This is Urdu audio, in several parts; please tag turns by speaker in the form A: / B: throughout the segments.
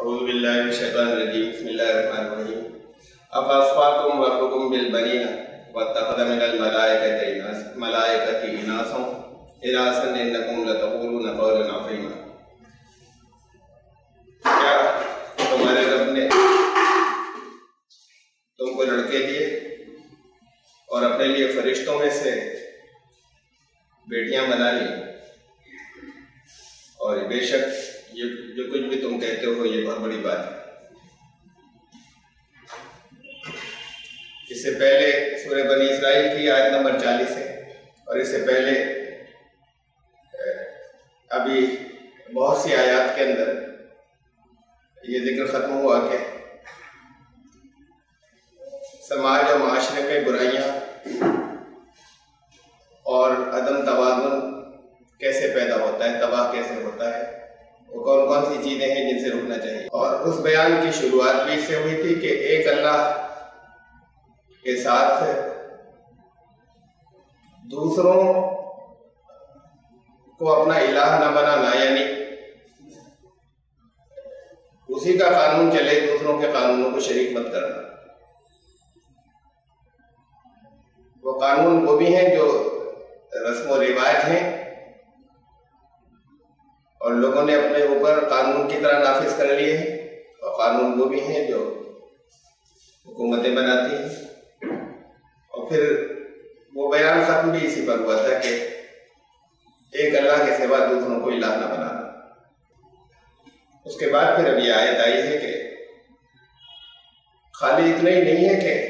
A: اعوذ باللہ من الشیطان الرجیم بسم اللہ الرحمن الرحیم افاصفاکم ربکم بالبنین واتخذ من الملائکۃ اناسا انکم لتقولون قولا عظیما۔ کیا تمہارے رب نے تم کو لڑکے دیے اور اپنے لیے فرشتوں میں سے بیٹیاں بنا لی؟ اور بے شک یہ جو کچھ بھی تم کہتے ہو یہ بہت بڑی بات ہے۔ اس سے پہلے سورہ بنی اسرائیل کی آیت نمبر 40 ہے، اور اس سے پہلے ابھی بہت سی آیات کے اندر یہ ذکر ختم ہوا کہ سماج اور معاشرے میں برائیاں اور عدم توازن کیسے پیدا ہوتا ہے، تباہ کیسے ہوتا ہے، وہ کون کون سی چیزیں ہیں جن سے رکنا چاہیے۔ اور اس بیان کی شروعات بھی اس سے ہوئی تھی کہ ایک اللہ کے ساتھ دوسروں کو اپنا الہ نہ بنانا، یعنی اسی کا قانون چلے، دوسروں کے قانونوں کو شریک مت کرنا۔ وہ قانون وہ بھی ہیں جو رسم و رواج ہیں اور لوگوں نے اپنے اوپر قانون کی طرح نافذ کر لیے ہیں، اور قانون وہ بھی ہیں جو حکومتیں بناتی ہیں۔ اور پھر وہ بیان ختم بھی اسی پر ہوا تھا کہ ایک اللہ کے سوا دوسروں کو الہ نہ بنانا۔ اس کے بعد پھر اب یہ آیت آئی ہے کہ خالی اتنا ہی نہیں ہے کہ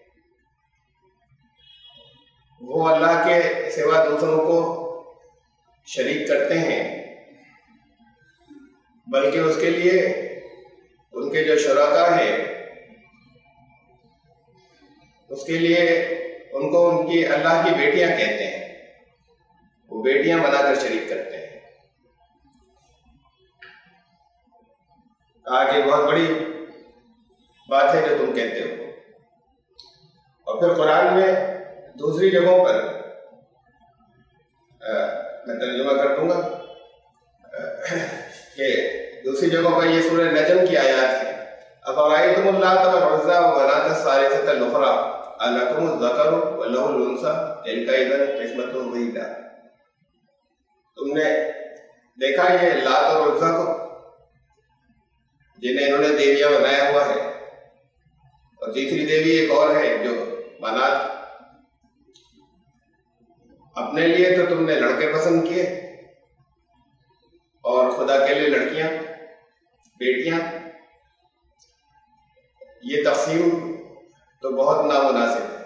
A: وہ اللہ کے سوا دوسروں کو شریک کرتے ہیں، بلکہ اس کے لیے ان کے جو شرکا ہیں اس کے لیے ان کو ان کی اللہ کی بیٹیاں کہتے ہیں، وہ بیٹیاں بنا کر شریک کرتے ہیں۔ کہا کہ بہت بڑی بات ہے جو تم کہتے ہو۔ اور پھر قرآن میں دوسری جگہوں پر میں ترجمہ کر دوں گا کہ دوسری جگہوں پر یہ سورہ نجم کی آیات ہے۔ افرأیتم اللات والعزی ومناۃ الثالثۃ الاخری الکم الذکر ولہ الانثی تلک اذا قسمۃ ضیزی۔ تم نے دیکھا یہ لات اور عزی کو، جنہیں انہوں نے دیویاں بنایا ہوا ہے، اور تیسری دیوی ایک اور ہے جو منات۔ اپنے لیے تو تم نے لڑکے پسند کیے اور خدا کے لیے لڑکیاں، بیٹیاں۔ یہ تقسیم تو بہت نامناسب ہے۔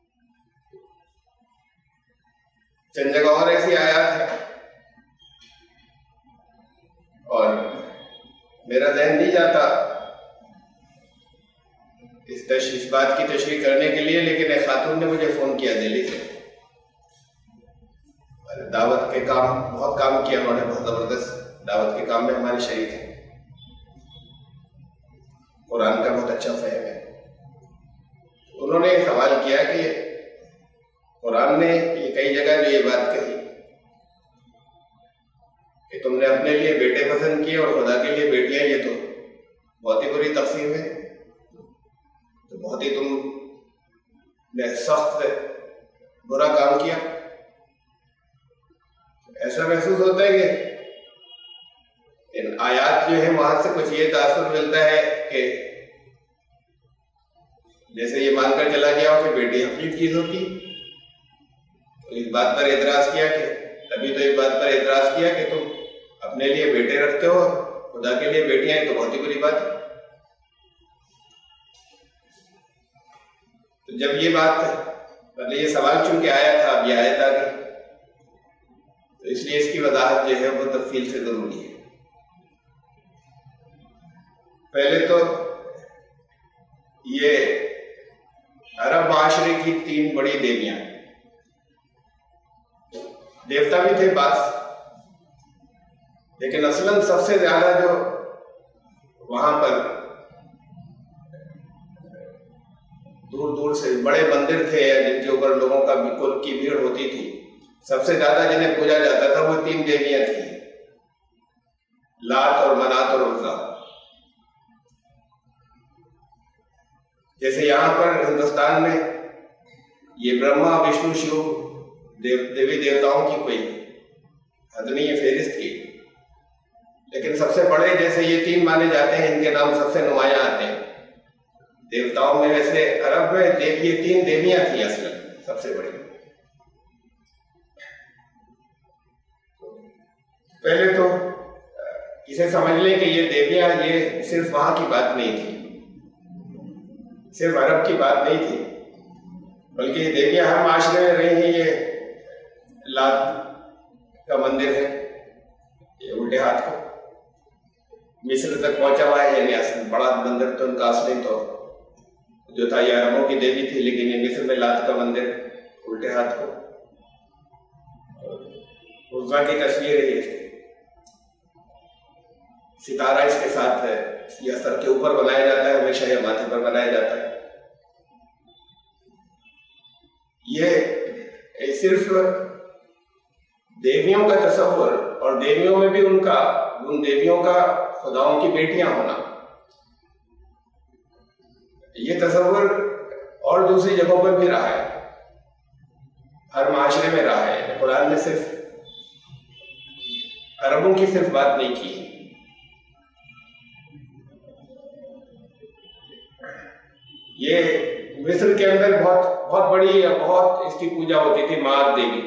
A: چند جگہ اور ایسی آیات ہیں، اور میرا ذہن نہیں جاتا اس بات کی تشریح کرنے کے لیے، لیکن ایک خاتون نے مجھے فون کیا دہلی سے، دعوت کے کام بہت کام کیا انہوں نے، بہت زبردست دعوت کے کام میں ہمارے شریک ہیں، قرآن کا بہت اچھا فہم ہے۔ انہوں نے سوال کیا کہ قرآن نے یہ کئی جگہ جو یہ بات کہی کہ تم نے اپنے لیے بیٹے پسند کیے اور خدا کے لیے بیٹیاں، یہ تو بہت ہی بری تقسیم ہے، تو بہت ہی تم نے سخت برا کام کیا۔ ایسا محسوس ہوتا ہے کہ ان آیات جو ہے وہاں سے کچھ یہ تاثر ملتا ہے کہ جیسے یہ مان کر چلا گیا ہو کہ بیٹی حقیقی چیز ہوتی، تو اس بات پر اعتراض کیا کہ تبھی تو اس بات پر اعتراض کیا کہ تم اپنے لیے بیٹے رکھتے ہو، خدا کے لیے بیٹیاں ہیں، تو بہت ہی بری بات ہے۔ تو جب یہ بات پہلے یہ سوال چونکہ آیا تھا، اب یہ آیت آ گئی، تو اس لیے اس کی وضاحت جو ہے وہ تفصیل سے ضروری ہے۔ پہلے تو یہ عرب معاشرے کی 3 بڑی دیویاں، دیوتا بھی تھے بعض، لیکن اصلاً سب سے زیادہ جو وہاں پر دور دور سے بڑے مندر تھے جن کے اوپر لوگوں کا بالکل کی بھیڑ ہوتی تھی، سب سے زیادہ جنہیں پوجا جاتا تھا وہ 3 دیویاں تھیں، لات اور منات اور عزیٰ۔ جیسے یہاں پر ہندوستان میں یہ برہما وشنو شیو دیوی دیوتاؤں کی کوئی حد نہیں ہے فہرست کی، لیکن سب سے بڑے جیسے یہ 3 مانے جاتے ہیں، ان کے نام سب سے نمایاں آتے ہیں دیوتاؤں میں۔ ویسے عرب میں یہ 3 دیویاں تھیں اصل سب سے بڑی۔ پہلے تو اسے سمجھ لیں کہ یہ دیویاں یہ صرف وہاں کی بات نہیں تھی، صرف عرب کی بات نہیں تھی، بلکہ یہ دیویاں ہر معاشرے میں رہی ہیں۔ یہ لات کا مندر ہے، یہ الٹے ہاتھ کا مصر تک پہنچا ہوا ہے، یعنی اصل بڑا مندر تو ان کا اصلی تو جو تھا یہ عربوں کی دیوی تھی، لیکن یہ مصر میں لات کا مندر الٹے ہاتھ کو عزا کی تصویر ہے، ستارہ اس کے ساتھ ہے، یا سر کے اوپر بنایا جاتا ہے ہمیشہ، یا ماتھے پر بنایا جاتا ہے۔ یہ صرف دیویوں کا تصور، اور دیویوں میں بھی ان دیویوں کا خداؤں کی بیٹیاں ہونا، یہ تصور اور دوسری جگہوں پر بھی رہا ہے، ہر معاشرے میں رہا ہے۔ قرآن نے صرف عربوں کی صرف بات نہیں کی۔ یہ مصر کے اندر بہت بڑی، بہت اس کی پوجا ہوتی تھی، مات دیوی،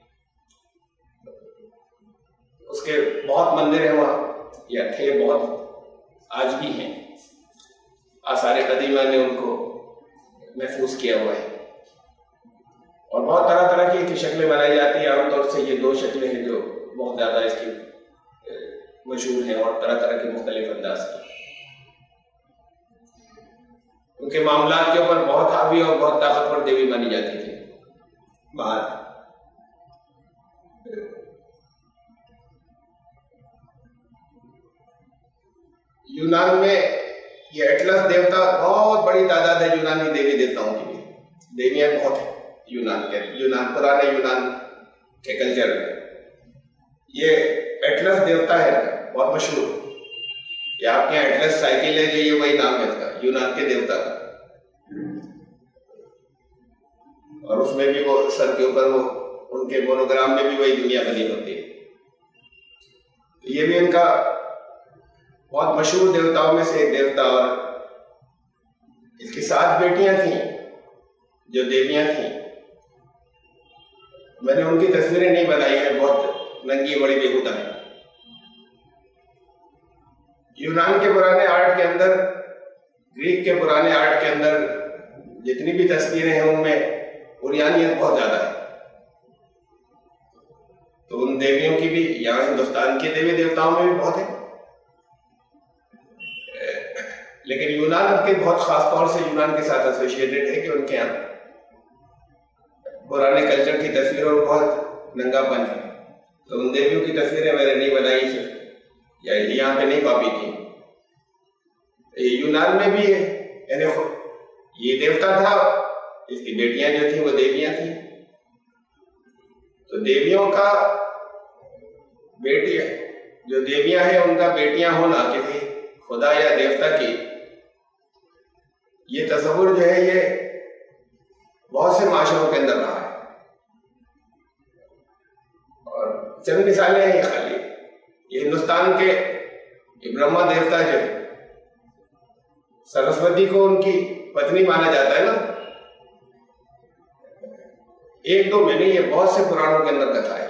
A: اس کے بہت مندر ہیں وہاں، یا تھے بہت، آج بھی ہیں، آثار قدیمہ نے ان کو محفوظ کیا ہوا ہے، اور بہت طرح طرح کی شکلیں بنائی جاتی ہیں۔ عام طور سے یہ 2 شکلیں ہیں جو بہت زیادہ اس کی مشہور ہیں، اور طرح طرح کے مختلف انداز کی، ان کے معاملات کے اوپر بہت حاوی اور بہت طاقتور دیوی مانی جاتی تھی۔ بات یونان میں یہ ایٹلس دیوتا، بہت بڑی تعداد ہے یونانی دیوی دیوتاؤں کی بھی، دیویاں بہت ہیں یونان پرانے یونان کے کلچر میں۔ یہ ایٹلس دیوتا ہے بہت مشہور، یہ آپ کے یہاں ایٹلس سائیکل ہے جو یہ وہی نام ہے اس کا، یونان کے دیوتا کا، اور اس میں بھی وہ سر کے اوپر وہ ان کے مونوگرام میں بھی وہی دنیا بنی ہوتی ہے۔ یہ بھی ان کا بہت مشہور دیوتاؤں میں سے ایک دیوتا، اور اس کی 7 بیٹیاں تھیں جو دیویاں تھیں۔ میں نے ان کی تصویریں نہیں بنائی ہیں، بہت ننگی بڑی بےہودہ ہیں۔ یونان کے پرانے آرٹ کے اندر، گریک کے پرانے آرٹ کے اندر جتنی بھی تصویریں ہیں ان میں اوریانیت بہت زیادہ ہے، تو ان دیویوں کی بھی یہاں ہندوستان کے دیوی دیوتاؤں میں بھی بہت ہے، لیکن یونان کے بہت خاص طور سے یونان کے ساتھ ایسوسیٹڈ ہے کہ ان کے یہاں پرانے کلچر کی تصویروں میں بہت ننگا پن ہے، تو ان دیویوں کی تصویریں میں نے نہیں بنائی تھی یا یہاں پہ نہیں کاپی کی۔ یونان میں بھی ہے، یعنی یہ دیوتا تھا، اس کی بیٹیاں جو تھیں وہ دیویاں تھیں، تو دیویوں کا بیٹیاں جو دیویاں ہیں ان کا بیٹیاں ہونا کسی خدا یا دیوتا کی، یہ تصور جو ہے یہ بہت سے معاشروں کے اندر رہا ہے، اور چند مثالیں ہیں خالی۔ یہ ہندوستان کے برہما دیوتا جو سرسوتی کو ان کی پتنی مانا جاتا ہے نا، 1-2 میں نہیں، یہ بہت سے پرانوں کے اندر کتھا ہے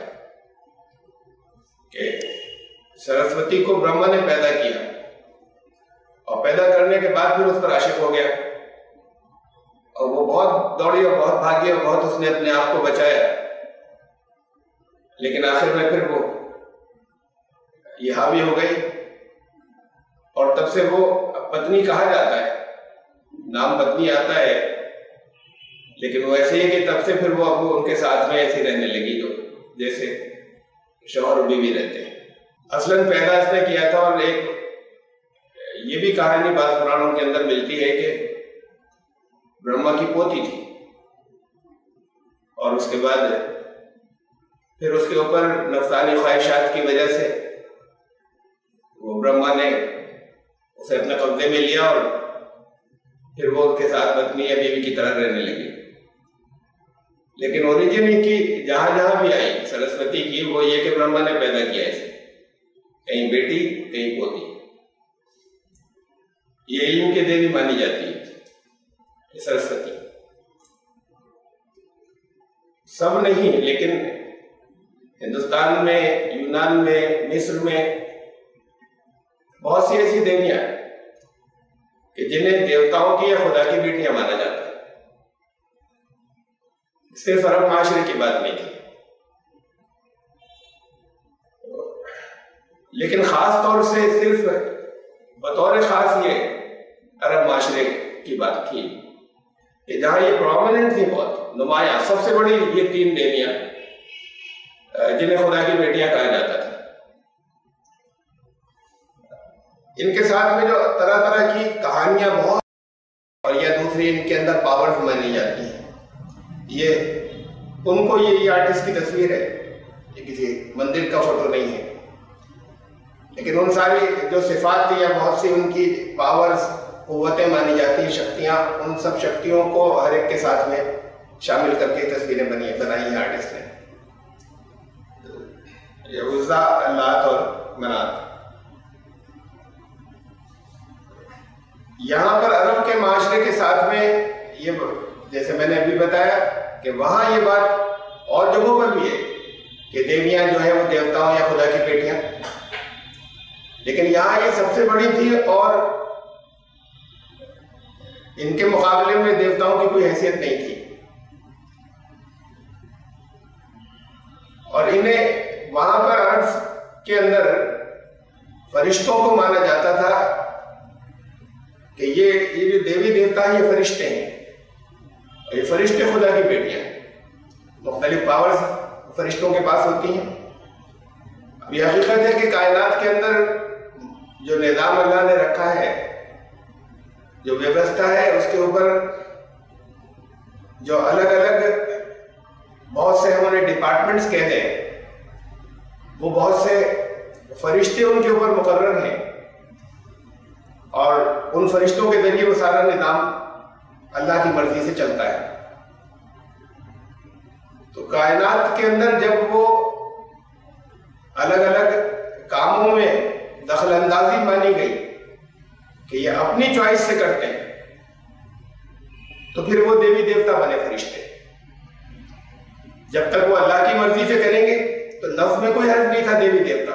A: کہ سرسوتی کو برہما نے پیدا کیا، اور پیدا کرنے کے بعد پھر اس پر عاشق ہو گیا، اور وہ بہت دوڑی اور بہت بھاگی اور بہت اس نے اپنے آپ کو بچایا، لیکن آخر میں پھر وہ یہ حاوی ہو گئی، اور تب سے وہ پتنی کہا جاتا ہے، نام پتنی آتا ہے، لیکن وہ ایسے ہی کہ تب سے پھر وہ اب ان کے ساتھ میں ایسی رہنے لگی جو جیسے شوہر و بیوی رہتے ہیں۔ اصلاً پیدا اس نے کیا تھا، اور ایک یہ بھی کہانی بعض پرانوں کے اندر ملتی ہے کہ برہما کی پوتی تھی، اور اس کے بعد پھر اس کے اوپر نفسانی خواہشات کی وجہ سے وہ برہما نے اسے اپنے قبضے میں لیا، اور پھر وہ اس کے ساتھ پتنی یا بیوی کی طرح رہنے لگی. لیکن اوریجن کی جہاں جہاں بھی آئی سرسوتی کی وہ یہ کہ برہما نے پیدا کیا اسے، کہیں بیٹی کہیں پوتی. یہ علم کی دیوی مانی جاتی ہے سرسوتی. سب نہیں، لیکن ہندوستان میں، یونان میں، مصر میں بہت سی ایسی دیویاں کہ جنہیں دیوتاؤں کی یا خدا کی بیٹیاں مانا جاتا ہے. صرف عرب معاشرے کی بات نہیں تھی، لیکن خاص طور سے صرف بطور خاص یہ عرب معاشرے کی بات تھی کہ جہاں یہ پرومیننٹ تھی، بہت نمایاں. سب سے بڑی یہ 3 دیویاں جنہیں خدا کی بیٹیاں کہا جاتا تھا. ان کے ساتھ میں جو طرح طرح کی کہانیاں بہت، اور یا دوسری ان کے اندر پاورز مانی جاتی ہیں. یہ ان کو یہ آرٹسٹ کی تصویر ہے، یہ کسی مندر کا فوٹو نہیں ہے، لیکن ان ساری جو صفات تھی یا بہت سی ان کی پاورز، قوتیں مانی جاتی ہیں، شکتیاں، ان سب شکتیوں کو ہر ایک کے ساتھ میں شامل کر کے تصویریں بنائی ہیں آرٹسٹ نے. یہ عزا، لات اور منات. یہاں پر عرب کے معاشرے کے ساتھ میں یہ، جیسے میں نے ابھی بتایا کہ وہاں یہ بات اور جگہوں پر بھی ہے کہ دیویاں جو ہیں وہ دیوتاؤں یا خدا کی بیٹیاں، لیکن یہاں یہ سب سے بڑی تھی اور ان کے مقابلے میں دیوتاؤں کی کوئی حیثیت نہیں تھی. اور انہیں وہاں پر عرب کے اندر فرشتوں کو مانا جاتا تھا کہ یہ جو دیوی دیوتا ہیں یہ فرشتے ہیں، اور یہ فرشتے خدا کی بیٹیاں ہیں. مختلف پاورز فرشتوں کے پاس ہوتی ہیں. اب یہ حقیقت ہے کہ کائنات کے اندر جو نظام اللہ نے رکھا ہے، جو ویوستھا ہے، اس کے اوپر جو الگ الگ بہت سے ہم انہیں ڈپارٹمنٹس کہتے ہیں، وہ بہت سے فرشتے ان کے اوپر مقرر ہیں، اور ان فرشتوں کے ذریعے وہ سارا نظام اللہ کی مرضی سے چلتا ہے. تو کائنات کے اندر جب وہ الگ الگ کاموں میں دخل اندازی مانی گئی کہ یہ اپنی چوائس سے کرتے ہیں، تو پھر وہ دیوی دیوتا بنے فرشتے. جب تک وہ اللہ کی مرضی سے کریں گے تو لفظ میں کوئی حرف نہیں تھا دیوی دیوتا،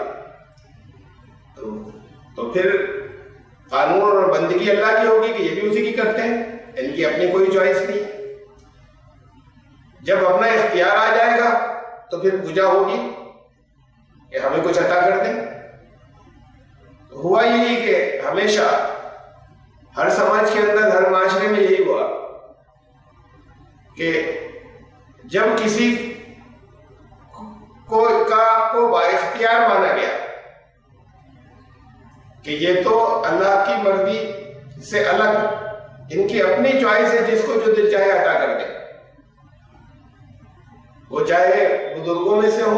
A: تو پھر قانون اور بندگی اللہ کی ہوگی کہ یہ بھی اسی کی کرتے ہیں، ان کی اپنی کوئی چوائس نہیں. جب اپنا اختیار آ جائے گا تو پھر پوجا ہوگی کہ ہمیں کچھ عطا کر دیں. ہوا یہی کہ ہمیشہ ہر سماج کے اندر، ہر معاشرے میں یہی ہوا کہ جب کسی کو با اختیار مانا گیا کہ یہ تو اللہ کی مرضی سے الگ، ان کی اپنی چوائس ہے، جس کو جو دل چاہے عطا کر دے، وہ چاہے بزرگوں میں سے ہو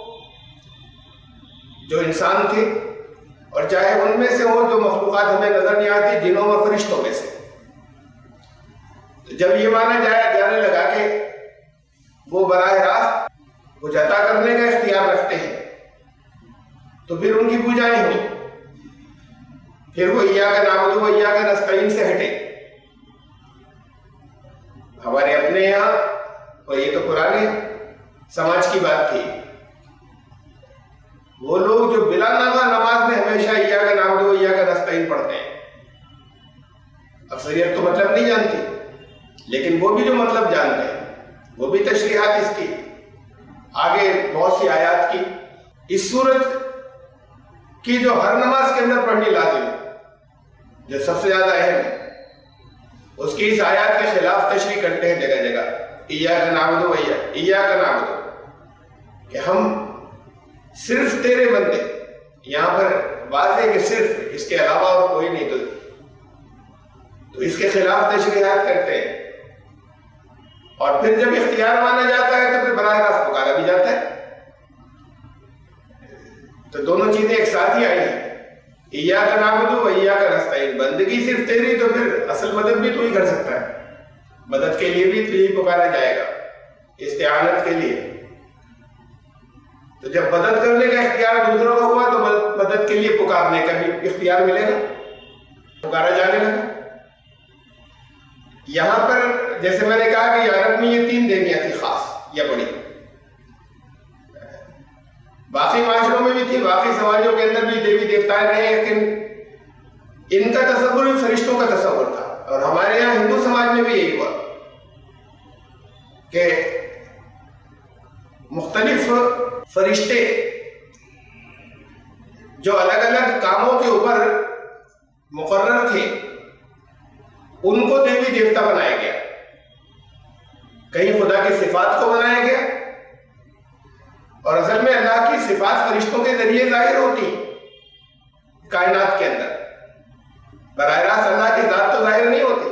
A: جو انسان تھے، اور چاہے ان میں سے ہو جو مخلوقات ہمیں نظر نہیں آتی، جنوں اور فرشتوں میں سے. جب یہ مانا جانے لگا کہ وہ براہ راست کچھ عطا کرنے کا اختیار رکھتے ہیں، تو پھر ان کی پوجائیں ہوئی. پھر وہ ایاک نعبد و ایاک نستعین سے ہٹے. ہمارے اپنے یہاں، اور یہ تو پرانے سماج کی بات تھی، وہ لوگ جو بلا ناغہ نماز میں ہمیشہ ایاک نعبد و ایاک نستعین پڑھتے ہیں، اکثریت تو مطلب نہیں جانتی، لیکن وہ بھی جو مطلب جانتے ہیں، وہ بھی تشریحات اس کی آگے بہت سی آیات کی، اس صورت کی جو ہر نماز کے اندر پڑھنی لازم ہے، جو سب سے زیادہ اہم ہے، اس کی اس آیات کے خلاف تشریح کرتے ہیں جگہ جگہ. ایاک نعبد و ایاک نعبد، کہ ہم صرف تیرے بندے. یہاں پر واضح ہے کہ صرف، اس کے علاوہ اور کوئی نہیں. تو اس کے خلاف تشریحات کرتے ہیں، اور پھر جب اختیار مانا جاتا ہے تو پھر براہ راست پکارا بھی جاتا ہے. تو دونوں چیزیں ایک ساتھ ہی آئی ہیں. ایاک نعبد و ایاک نستعین، بندگی صرف تیری، تو پھر اصل مدد بھی تو ہی کر سکتا ہے، مدد کے لیے بھی تو ہی پکارا جائے گا، استعانت کے لیے۔ تو جب مدد کرنے کا اختیار دوسروں کا ہوا تو مدد کے لیے پکارنے کا بھی اختیار ملے گا، پکارا جانے لگا۔ یہاں پر جیسے میں نے کہا کہ عرب میں یہ 3 دیویاں تھی خاص یا بڑی، باقی معاشروں میں بھی تھی، باقی سماجوں کے اندر بھی دیوی دیوتائیں رہے، لیکن ان کا تصور بھی فرشتوں کا تصور تھا۔ اور ہمارے یہاں ہندو سماج میں بھی یہی ہوا کہ مختلف فرشتے جو الگ الگ کاموں کے اوپر مقرر تھے ان کو دیوی دیوتا بنایا گیا، کہیں خدا کی صفات کو بنایا گیا، اور اصل میں اللہ کی صفات فرشتوں کے ذریعے ظاہر ہوتی کائنات کے اندر، براہ راست اللہ کی ذات تو ظاہر نہیں ہوتی۔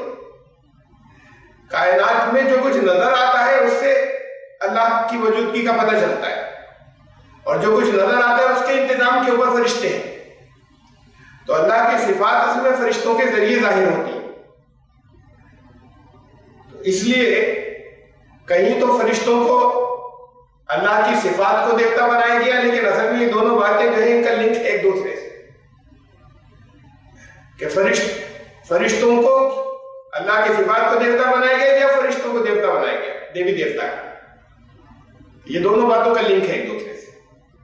A: کائنات میں جو کچھ نظر آتا ہے اس سے اللہ کی موجودگی کا پتہ چلتا ہے، اور جو کچھ نظر آتا ہے اس کے انتظام کے اوپر فرشتے ہیں، تو اللہ کی صفات اصل میں فرشتوں کے ذریعے ظاہر ہوتی ہیں۔ اس لیے کہیں تو فرشتوں کو اللہ کی صفات کو دیوتا بنایا گیا، لیکن اصل میں یہ دونوں باتیں جو ہیں ان کا لنک ایک دوسرے سے، کہ فرشتوں کو اللہ کی صفات کو دیوتا بنایا گیا یا فرشتوں کو دیوتا بنایا گیا، دیوی دیوتا، یہ دونوں باتوں کا لنک ہے ایک دوسرے سے۔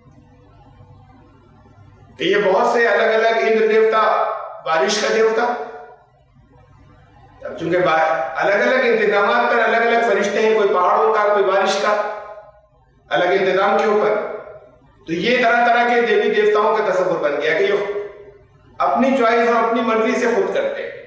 A: کہ یہ بہت سے الگ الگ اندر دیوتا، بارش کا دیوتا، اب چونکہ الگ الگ انتظامات پر الگ الگ فرشتے ہیں، کوئی پہاڑوں کا، کوئی بارش کا، الگ انتظام کے اوپر، تو یہ طرح طرح کے دیوی دیوتاؤں کا تصور بن گیا کہ یہ اپنی چوائس اور اپنی مرضی سے خود کرتے ہیں،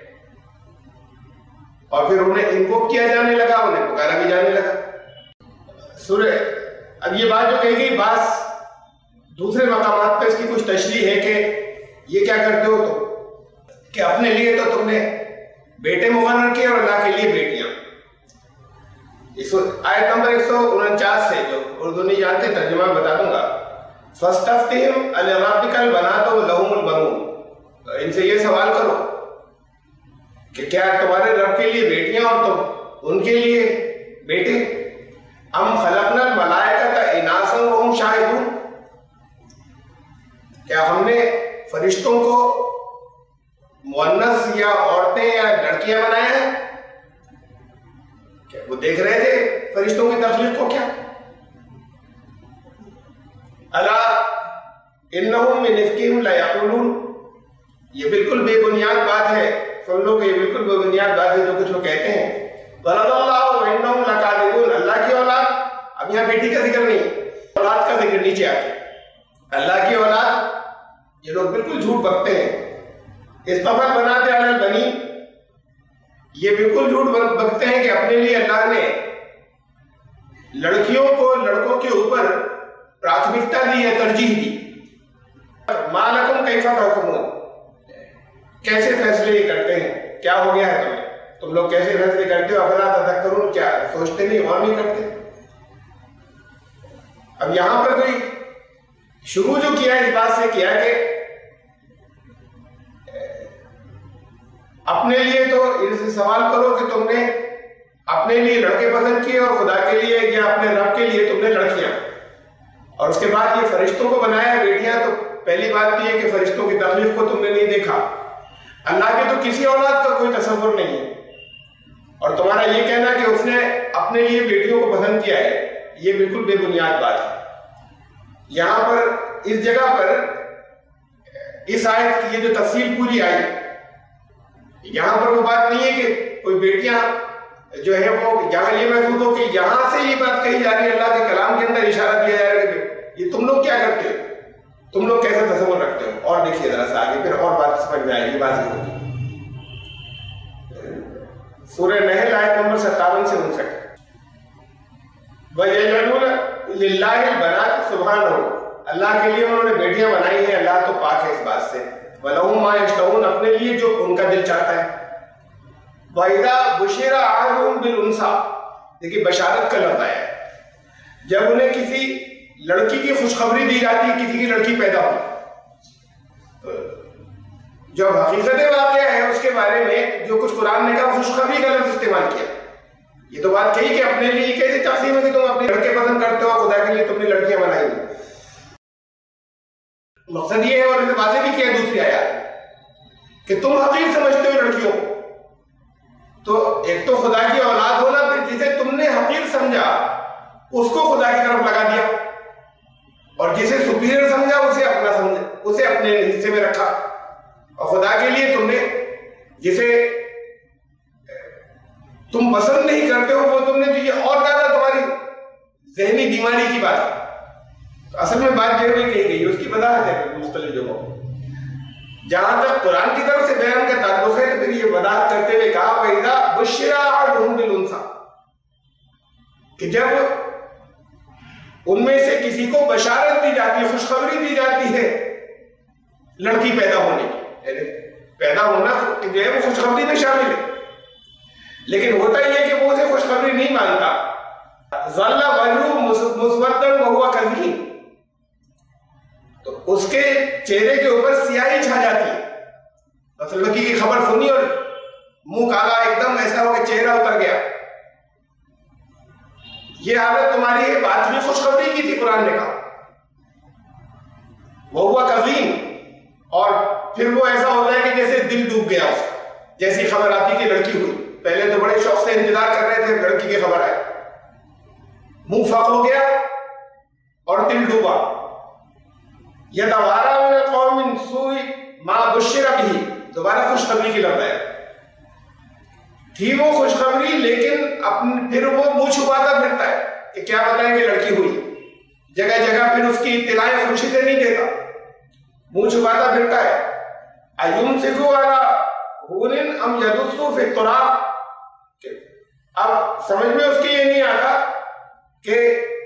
A: اور پھر انہیں انووک کیا جانے لگا، انہیں پکارا بھی جانے لگا۔ سورہ اب یہ بات جو کہی گئی، بعض دوسرے مقامات پہ اس کی کچھ تشریح ہے کہ یہ کیا کرتے ہو تو کہ اپنے لیے تو تم نے بیٹے مقرر کیے اور اللہ کے لیے بیٹیاں۔ اس آیت نمبر 149 سے، جو اردو نہیں جانتے ترجمہ بتا دوں گا، فَاسْتَفْتِهِمْ أَلِرَبِّكَ الْبَنَاتُ وَلَهُمُ الْبَنُونَ، ان سے یہ سوال کرو کہ کیا تمہارے رب کے لیے بیٹیاں اور تم ان کے لیے بیٹے؟ ام خلقنا الملائکۃ اناثا وہم شاہدون، کیا ہم نے فرشتوں کو مؤنث یا عورتیں یا لڑکیاں بنایا ہے؟ کیا وہ دیکھ رہے تھے فرشتوں کی تخلیق کو؟ کیا الا انہم من افکہم لیقولون، یہ بالکل بے بنیاد بات ہے، سن لو کہ یہ بالکل بے بنیاد بات ہے جو کچھ وہ کہتے ہیں۔ ولد اللہ وانہم لکاذبون، اللہ کی اولاد، اب یہاں بیٹی کا ذکر نہیں، اولاد کا ذکر نیچے آتے، اللہ کی اولاد، یہ لوگ بالکل جھوٹ بکتے ہیں۔ اصطفى البنات علی البنین، یہ بالکل جھوٹ بکتے ہیں کہ اپنے لیے اللہ نے لڑکیوں کو لڑکوں کے اوپر پراتھمکتا دی ہے، ترجیح دی۔ ما لکم کیف تحکمون، کیسے فیصلے یہ کرتے ہیں؟ کیا ہو گیا ہے تمہیں؟ تم لوگ کیسے فیصلے کرتے ہو؟ افلا تذکرون، کیا سوچتے نہیں، غور نہیں کرتے؟ اب یہاں پر کوئی شروع جو کیا اس بات سے کیا کہ اپنے لیے تو ان سے سوال کرو کہ تم نے اپنے لیے لڑکے پسند کیے اور خدا کے لیے یا اپنے رب کے لیے تم نے لڑکیاں، اور اس کے بعد یہ فرشتوں کو بنایا بیٹیاں، تو پہلی بات یہ ہے کہ فرشتوں کی تخلیق کو تم نے نہیں دیکھا، اللہ کے تو کسی اولاد کا کوئی تصور نہیں ہے، اور تمہارا یہ کہنا کہ اس نے اپنے لیے بیٹیوں کو پسند کیا ہے، یہ بالکل بے بنیاد بات ہے۔ یہاں پر اس جگہ پر اس آیت کی یہ جو تفصیل پوری آئی، یہاں پر وہ بات نہیں ہے کہ کوئی بیٹیاں جو ہے وہ یہاں یہ محسوس ہو کہ یہاں سے یہ بات کہی جا رہی ہے، اللہ کے کلام کے اندر اشارہ دیا جا رہا ہے کہ یہ تم لوگ کیا کرتے ہو، تم لوگ کیسے تصور رکھتے ہو۔ اور دیکھیے ذرا سا آگے، پھر اور بات سمجھ میں آئے گی، بات یہ ہوگی۔ سورہ نحل آیت نمبر 57 سے 59، وَيَجْعَلُونَ لِلَّهِ الْبَنَاتِ سُبْحَانَهُ، اللہ کے لیے انہوں نے بیٹیاں بنائی ہیں، اللہ تو پاک ہے اس بات سے۔ وَلَهُم مَا يَشْتَهُونَ، اپنے لیے جو ان کا دل چاہتا ہے۔ وَإِذَا بُشِرَ أَحَدُهُم بِالْأُنثَىٰ، دیکھیے بشارت کا لفظ آیا ہے، جب انہیں کسی لڑکی کی خوشخبری دی جاتی ہے، کسی کی لڑکی پیدا ہو، جو حقیقت واقعہ ہے اس کے بارے میں جو کچھ قرآن نے کہا خوشخبری کا لفظ استعمال کیا. یہ تو بات کہی کہ اپنے لیے کیسے تقسیم ہے کہ تم اپنے لڑکے پسند کرتے ہو، خدا کے لیے تم نے لڑکیاں بنائی. مقصد یہ ہے، اور اسے واضح بھی کیا دوسری آیات کہ تم حقیر سمجھتے ہو لڑکیوں کو. تو ایک تو خدا کی اولاد ہونا، پھر جسے تم نے حقیر سمجھا اس کو خدا کی طرف لگا دیا، اور جسے سپیریئر سمجھا اسے اپنا سمجھا، اسے اپنے حصے میں رکھا. اور خدا کے لیے تم نے جسے تم پسند نہیں کرتے ہو وہ تم نے جو یہ اور زیادہ تمہاری ذہنی بیماری کی بات ہے. تو اصل میں بات جو کہی گئی اس کی وضاحت ہے مختلف جگہوں پہ. جہاں تک قرآن کی طرف سے بیان کا تعلق ہے تو پھر یہ وضاحت کرتے ہوئے کہا وَإِذَا بُشِّرَ أَحَدُهُم بِالْأُنثَىٰ، کہ جب ان میں سے کسی کو بشارت دی جاتی ہے، خوشخبری دی جاتی ہے لڑکی پیدا ہونے کی، یعنی پیدا ہونا جو ہے وہ خوشخبری میں شامل ہے، لیکن ہوتا یہ کہ وہ اسے خوشخبری نہیں مانتا. ظَلَّ وَجْهُهُ مُسْوَدًّا وَهُوَ كَظِيمٌ، تو اس کے چہرے کے اوپر سیاہی چھا جاتی ہے. مثلا لڑکی کی خبر سنی اور منہ کالا ایک دم ایسا ہو کہ چہرہ اتر گیا. یہ حالت تمہاری ہے، بات بھی خوشخبری کی تھی قرآن نے کہا وَهُوَ كَظِيمٌ، اور پھر وہ ایسا ہوتا ہے کہ جیسے دل ڈوب گیا اس کا. جیسی خبر آتی کہ لڑکی ہوئی، پہلے تو بڑے شوق سے انتظار کر رہے تھے لڑکی کی خبر آئے، منہ فاق ہو گیا اور دل ڈوبا. يَتَوَارَىٰ مِنَ الْقَوْمِ مِنْ سُوءِ مَا بُشِّرَ بِهِ، دوبارہ خوشخبری کی لفظ ہے. تھی وہ خوشخبری لیکن پھر وہ منہ چھپاتا پھرتا ہے کہ کیا بتائیں کہ لڑکی ہوئی. جگہ جگہ پھر اس کی اطلاعیں خوشی سے نہیں دیتا، منہ چھپاتا پھرتا ہے. أَيُمْسِكُ عَلَىٰ هُونٍ أَمْ يَدُسُّ فِي التُّرَابِ، اب سمجھ میں اس کی یہ نہیں آتا کہ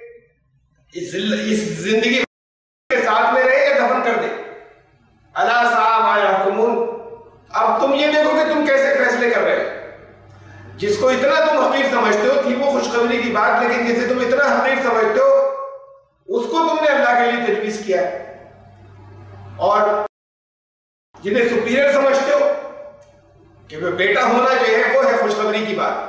A: اس زندگی کے ساتھ میں رہے یا دفن کر دے. أَلَا سَاءَ مَا يَحْكُمُونَ، اب تم یہ دیکھو کہ تم کیسے فیصلے کر رہے ہو. جس کو اتنا تم حقیر سمجھتے ہو، تھی وہ خوشخبری کی بات، لیکن جسے تم اتنا حقیر سمجھتے ہو اس کو تم نے اللہ کے لیے تجویز کیا ہے. اور جنہیں سپیریئر سمجھتے ہو کہ بیٹا ہونا جو ہے وہ ہے خوشخبری کی بات،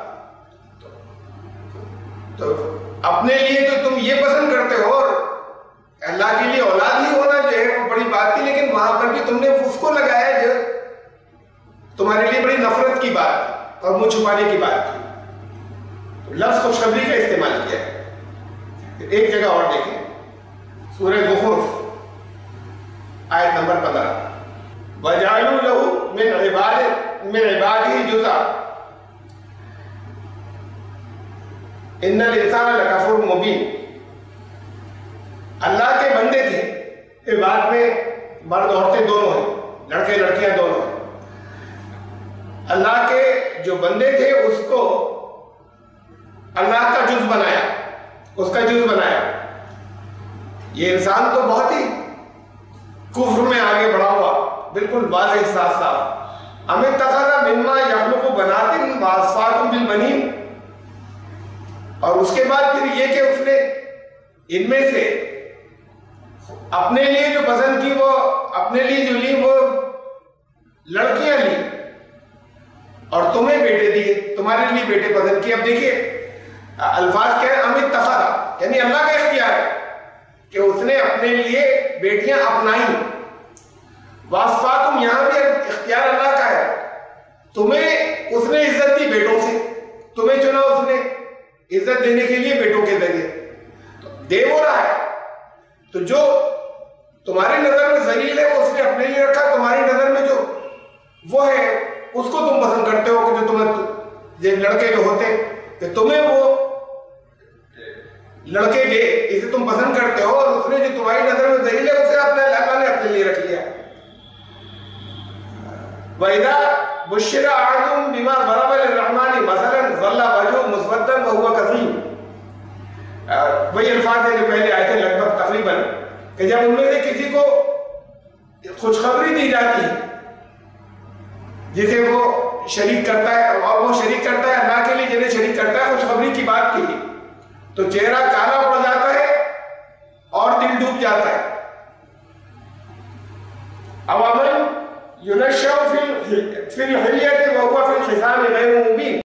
A: تو اپنے لیے تو تم یہ پسند کرتے ہو، اور اللہ کے لیے اولاد ہی ہونا جو ہے وہ بڑی بات تھی، لیکن وہاں پر بھی تم نے اس کو لگایا جو تمہارے لیے بڑی نفرت کی بات اور منہ چھپانے کی بات تھی. لفظ خوشخبری کا استعمال کیا ہے. ایک جگہ اور دیکھیں، سورہ زخرف آیت نمبر 15، وَجَعَلُوا لَهُ مِنْ عِبَادِهِ جُزْءًا إِنَّ الْإِنسَانَ لَكَفُورٌ مُبِينٌ. اللہ کے بندے تھے، عباد میں مرد عورتیں دونوں ہیں، لڑکے لڑکیاں دونوں ہیں. اللہ کے جو بندے تھے اس کو اللہ کا جز بنایا، اس کا جز بنایا. یہ انسان تو بہت ہی کفر میں آگے بڑھا ہوا، بالکل واضح صاف صاف. أَمِ اتَّخَذَ مِمَّا يَخْلُقُ بَنَاتٍ وَأَصْفَاكُمْ بِالْبَنِينَ، اور اس کے بعد پھر یہ کہ اس نے ان میں سے اپنے لیے جو پسند کی، وہ اپنے لیے جو لی وہ لڑکیاں لی، اور تمہیں بیٹے دیے، تمہارے لیے بیٹے پسند کیے. اب دیکھیے الفاظ کیا ہے، أَمِ اتَّخَذَ، یعنی اللہ کا اختیار ہے کہ اس نے اپنے لیے بیٹیاں اپنائیں. وَأَصْفَاكُمْ، یہاں بھی اختیار اللہ کا ہے. تمہیں اس نے عزت دی بیٹوں سے، تمہیں چنا اس نے عزت دینے کے لیے بیٹوں کے ذریعے، دے وہ رہا ہے. تو جو تمہاری نظر میں ذلیل ہے وہ اس نے اپنے لیے رکھا، تمہاری نظر میں جو وہ ہے اس کو تم پسند کرتے ہو کہ جو تمہیں لڑکے جو ہوتے کہ تمہیں وہ لڑکے دے، اسے تم پسند کرتے ہو، اور اس نے جو تمہاری نظر میں ذلیل ہے اسے اللہ نے اپنے لیے رکھ لیا. وَإِذَا بُشِّرَ أَحَدُهُم بِمَا ضَرَبَ لِلرَّحْمَٰنِ مَثَلًا ظَلَّ وَجْهُهُ مُسْوَدًّا وَهُوَ كَظِيمٌ. وہی الفاظ ہیں جو پہلے آئے تھے لگ بھگ تقریباً، کہ جب ان میں سے کسی کو خوشخبری دی جاتی ہے جسے وہ شریک کرتا ہے، اور وہ شریک کرتا ہے اللہ کے لیے جنہیں شریک کرتا ہے خوشخبری کی بات کے لیے، تو چہرہ کالا پڑ جاتا ہے اور دل ڈوب جاتا ہے. عوامل ينشأ في الحلیة وهو في الخصام غیر مبین.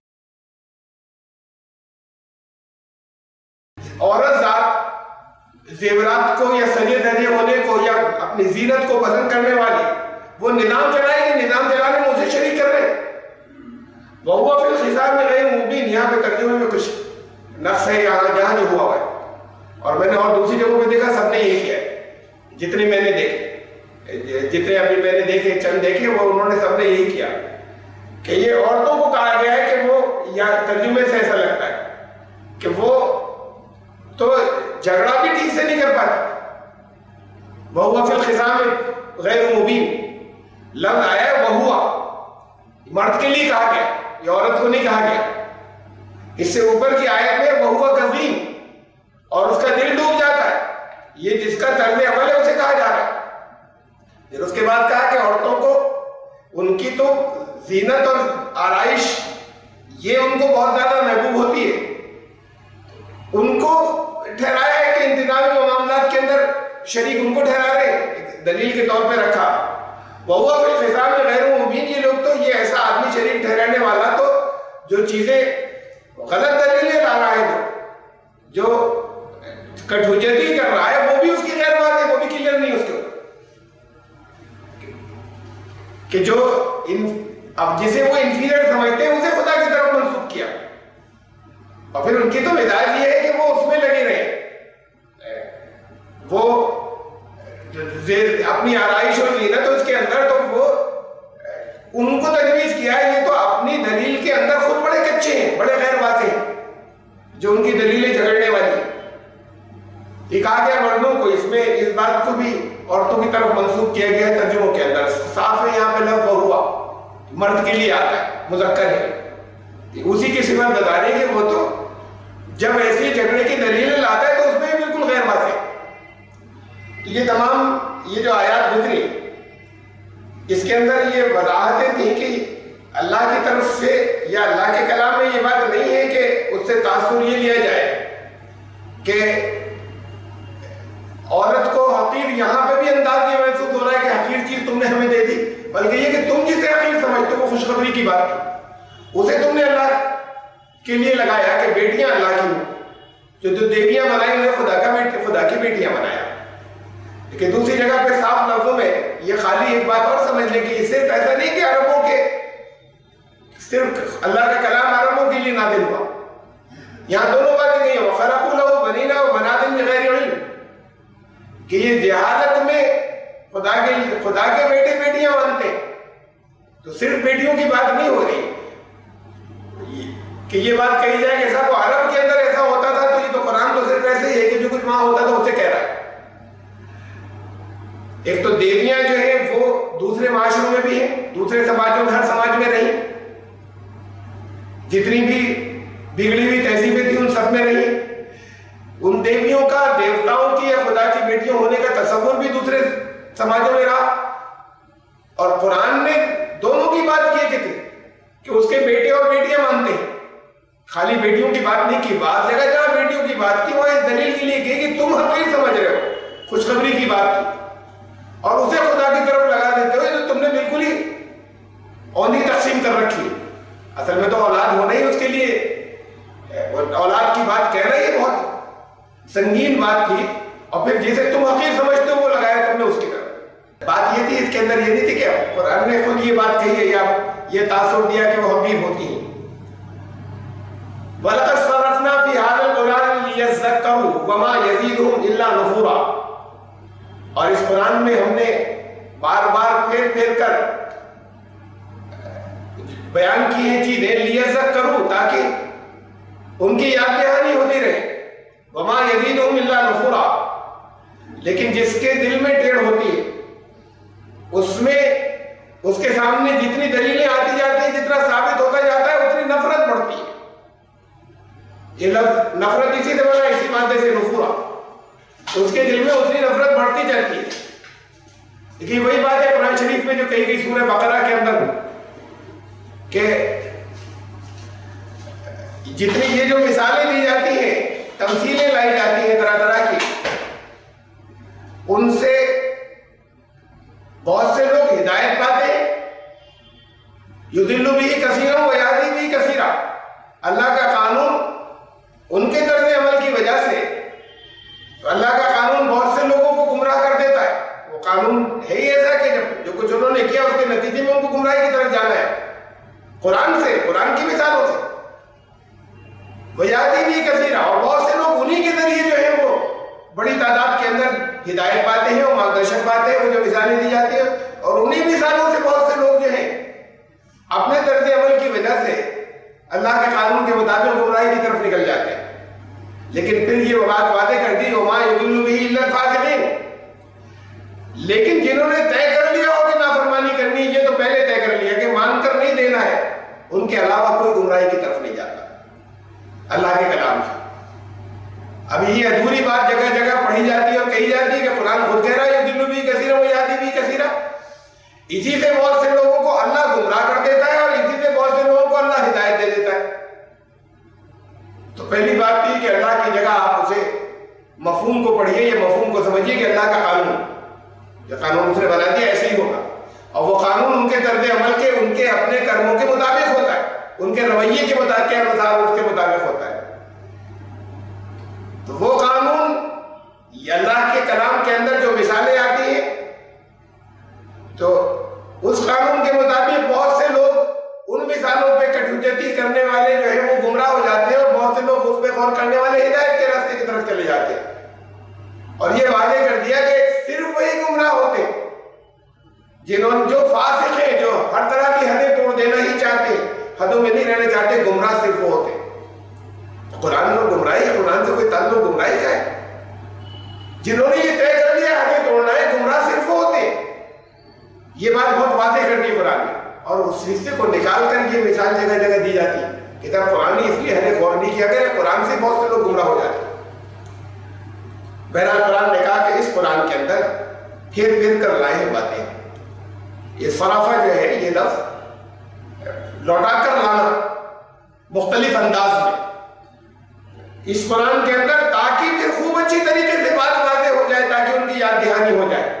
A: عورت ذات زیورات کو یا سجے دھجے ہونے کو یا اپنی زینت کو پسند کرنے والی وہ نظام چلائے گی، نظام چلانے میں اسے شریک کر رہے ہیں. وَهُوَ فِي الْخِصَامِ غَيْرُ مُبِينٍ. یہاں پہ ترجمے میں کچھ نقص ہے جہاں جو ہوا ہے، اور میں نے اور دوسری جگہوں پہ دیکھا سب نے یہی کیا ہے. جتنے میں نے دیکھے، جتنے ابھی میں نے دیکھے چند دیکھے، وہ انہوں نے سب نے یہی کیا کہ یہ عورتوں کو کہا گیا ہے کہ وہ، یا ترجمے سے ایسا لگتا ہے کہ وہ تو جھگڑا بھی ٹھیک سے نہیں کر پاتی. وَهُوَ فِي الْخِصَامِ غَيْرُ مُبِينٍ. لفظ آیا ہے وَهُوَ، مرد کے لیے کہا گیا، یہ عورت کو نہیں کہا گیا. اس سے اوپر کی آیت میں وَهُوَ كَظِيمٌ، اور اس کا دل ڈوب جاتا ہے. یہ جس کا طرز عمل ہے اسے کہا جا رہا ہے. پھر اس کے بعد کہا کہ عورتوں کو ان کی تو زینت اور آرائش یہ ان کو بہت زیادہ محبوب ہوتی ہے. ان کو ٹھہرایا ہے کہ انتظامی معاملات کے اندر شریک ان کو ٹھہرا رہے ہیں، دلیل کے طور پہ رکھا. وَهُوَ فِي الْخِصَامِ غَيْرُ مُبِينٍ. یہ لوگ تو یہ ایسا آدمی شریک ٹھہرانے والا تو جو چیزیں غلط دلیلیں لا رہا ہے، جو کٹ حجتی کر رہا ہے، وہ بھی اس کی غیر بات ہے، وہ بھی کلیئر نہیں اس کے کہ جو اب جسے وہ انفیریئر سمجھتے ہیں اسے خدا کی طرف منسوب کیا. اور پھر ان کی تو مزاج یہ ہے کہ وہ اس میں لگے رہے، وہ اپنی آرائش اور زینت اس کے اندر، تو وہ ان کو تجویز کیا ہے. یہ تو اپنی دلیل کے اندر خود بڑے کچے ہیں، بڑے غیر واضح ہیں، جو ان کی دلیلیں جھگڑنے والی ہیں. یہ کہا گیا مردوں کو، اس میں اس بات کو بھی عورتوں کی طرف منسوب کیا گیا ہے. ترجموں کے اندر صاف ہے یہاں پہ لفظ ہوا مرد کے لیے آتا ہے، مذکر ہے. اسی کی صفت بتا رہی ہے کہ وہ تو جب ایسی جھگڑے کی دلیلیں لاتا ہے تو اس میں بالکل غیر واضح. تو یہ تمام یہ جو آیات گزری اس کے اندر یہ وضاحتیں تھیں کہ اللہ کی طرف سے یا اللہ کے کلام میں یہ بات نہیں ہے کہ اس سے تاثر یہ لیا جائے کہ عورت کو حقیر، یہاں پہ بھی انداز یہ محسوس ہو رہا ہے کہ حقیر چیز تم نے ہمیں دے دی، بلکہ یہ کہ تم جسے حقیر سمجھتے ہو وہ خوشخبری کی بات کی، اسے تم نے اللہ کے لیے لگایا کہ بیٹیاں اللہ کی ہوں. جو دیویاں بنائی انہیں خدا کی بیٹیاں بنایا. لیکن دوسری جگہ پہ صاف لفظوں میں یہ خالی ایک بات اور سمجھ لیں کہ اس سے ایسا نہیں کہ عربوں کے صرف اللہ کا کلام عربوں کے لیے نازل ہوا. یہاں دونوں باتیں نہیں ہیں، وَخَلَقُوا لَهُ بَنِينَ وَبَنَاتٍ بِغَيْرِ عِلْمٍ، کہ یہ جہالت میں خدا کے بیٹے بیٹیاں مانتے ہیں. تو صرف بیٹیوں کی بات نہیں ہو رہی کہ یہ بات کہی جائے کہ ایسا وہ عرب کے اندر ایسا ہوتا تھا، تو یہ تو قرآن تو صرف ایسے ہی ہے کہ جو کچھ وہاں ہوتا تھا اسے کہہ رہا ہے. ایک تو دیویاں جو ہیں وہ دوسرے معاشروں میں بھی ہیں، دوسرے سماجوں میں، ہر سماج میں رہی، جتنی بھی بگڑی ہوئی تہذیبیں تھیں ان سب میں رہی. ان دیویوں کا دیوتاؤں کی یا خدا کی بیٹیوں ہونے کا تصور بھی دوسرے سماجوں میں رہا. اور قرآن نے دونوں کی بات کی کہ اس کے بیٹے اور بیٹیاں مانتے ہیں. خالی بیٹیوں کی بات نہیں کی، بعض جگہ جہاں بیٹیوں کی بات کی وہ اس دلیل کے لیے کی کہ تم حقیر سمجھ رہے ہو، خوشخبری کی بات کی، اور اسے خدا کی طرف لگا دیتے ہو تو تم نے بالکل ہی اوندھی تقسیم کر رکھی. اصل میں تو اولاد ہونا ہی اس کے لیے، اولاد کی بات کہہ رہی ہے، بہت سنگین بات کی، اور پھر جسے تم حقیر سمجھتے ہو وہ لگایا تم نے اس کی طرف. بات یہ تھی، اس کے اندر یہ نہیں تھی کہ قرآن نے خود یہ بات کہی ہے یا یہ تاثر دیا کہ وہ حقیر ہوتی ہیں. وَلَقَدْ صَرَفْنَا فِي هَذَا الْقُرْآنِ لِيَذَّكَّرُوا وَمَا يَزِيدُهُمْ إِلَّا نُفُورًا. اور اس قرآن میں ہم نے بار بار پھیر کر بیان کی ہیں چیزیں، لِيَذَّكَّرُوا، تاکہ ان کی یاد دہانی ہوتی رہے. وَمَا يَزِيدُهُمْ إِلَّا نُفُورًا. لیکن جس کے دل میں ٹیڑھ ہوتی ہے اس میں اس کے سامنے جتنی دلیلیں آتی جاتی ہیں، جتنا ثابت ہوتا جاتا ہے اتنی نفرت بڑھتی ہے. یہ لفظ نفرت اسی سے بنا، اسی مادے سے نفورا، تو اس کے دل میں اتنی نفرت بڑھتی جاتی ہے. لیکن وہی بات ہے قرآن شریف میں جو کہی گئی سورہ بقرہ کے اندر کہ جتنی یہ جو مثالیں دی جاتی ہیں، تمثیلیں لائی جاتی ہیں طرح طرح کی، ان سے بہت سے لوگ ہدایت پاتے ہیں युदिल्लु बिही कसीरन व यहदी बिही कसीरा। अल्लाह का कानून उनके तर्ज अमल की वजह से, तो अल्लाह का कानून बहुत से लोगों को गुमराह कर देता है। वो कानून है ही ऐसा कि जब जो कुछ उन्होंने किया उसके नतीजे में उनको गुमराही की तरफ जाना है, कुरान से, कुरान की मिसालों से। वयादी भी कसीरा, और बहुत से लोग उन्हीं के जरिए जो है वो बड़ी तादाद के अंदर हिदायत पाते हैं और मार्गदर्शन पाते हैं, वो जो मिसालें दी जाती हैं, और उन्हीं मिसालों से बहुत से लोग जो है अपने तर्ज अमल की वजह से अल्लाह के कानून के मुताबिक गुमराही की तरफ निकल जाते हैं। लेकिन फिर ये बात वादे कर दी, वमा युदिल्लु बिही इल्ला फासिकीन। लेकिन जिन्होंने तय कर लिया हो कि नाफरमानी करनी, ये तो पहले तय कर लिया कि मानकर नहीं देना है, उनके अलावा कोई गुमराही की तरफ नहीं जाता अल्लाह के कलाम से। अभी ये अधूरी बात जगह जगह पढ़ी जाती है और कही जाती है कि कुरान खुद कह रहा है युदिल्लु बिही कसीरा व यहदी बिही कसीरा। इसी से बहुत से लोगों को अल्लाह गुमराह कर देता है और इसी से बहुत से लोगों को अल्लाह हिदायत दे देता है। तो पहली बात थी कि अल्लाह की जगह आप उसे मफहूम को पढ़िए, ये मफहूम को समझिए कि अल्लाह का कानून, जो कानून उसने बना दिया ऐसे ही होगा, और वो कानून उनके तर्ज अमल के, उनके अपने कर्मों के मुताबिक होता है, उनके रवैये के मुताबिक के अनुसार उसके मुताबिक होता है। तो वो कानून अल्लाह के कलाम के अंदर जो मिसालें आती हैं, तो उस कानून के मुताबिक बहुत से लोग उन मिसालों पे कटुजती करने वाले जो है वो गुमराह हो जाते हैं, और बहुत से लोग उस पे गौर करने वाले हिदायत के रास्ते की तरफ चले जाते हैं। और ये वादे कर दिया कि सिर्फ वही गुमराह होते जिन्होंने, जो फासिक है, जो हर तरह की हदें तोड़ देना ही चाहते, हदों में नहीं रहना चाहते, गुमराह सिर्फ वो होते। तो कुरान और गुमराही, कुरान से कोई ताल्लुक गुमराही का है? जिन्होंने ये तय कर लिया हदें तोड़ना है, गुमराह सिर्फ वो होते। ये बात बहुत वाज़ेह कर दी कुरान ने, और उस हिस्से को निकाल कर ये मिसाल जगह जगह दी जाती है कि तब कुरान इसलिए हमें गौर नहीं किया गया, कुरान से बहुत से लोग गुमराह हो जाते हैं। बहरहाल कुरान ने कहा कि इस कुरान के अंदर फेर फेर कर लाए हैं बातें। ये सराफा जो है, ये लफ्ज लौटा कर लाना मुख्तलिफ अंदाज में इस कुरान के अंदर, ताकि फिर खूब अच्छी तरीके से बात वाज़ेह हो जाए, ताकि उनकी याद दहानी हो जाए।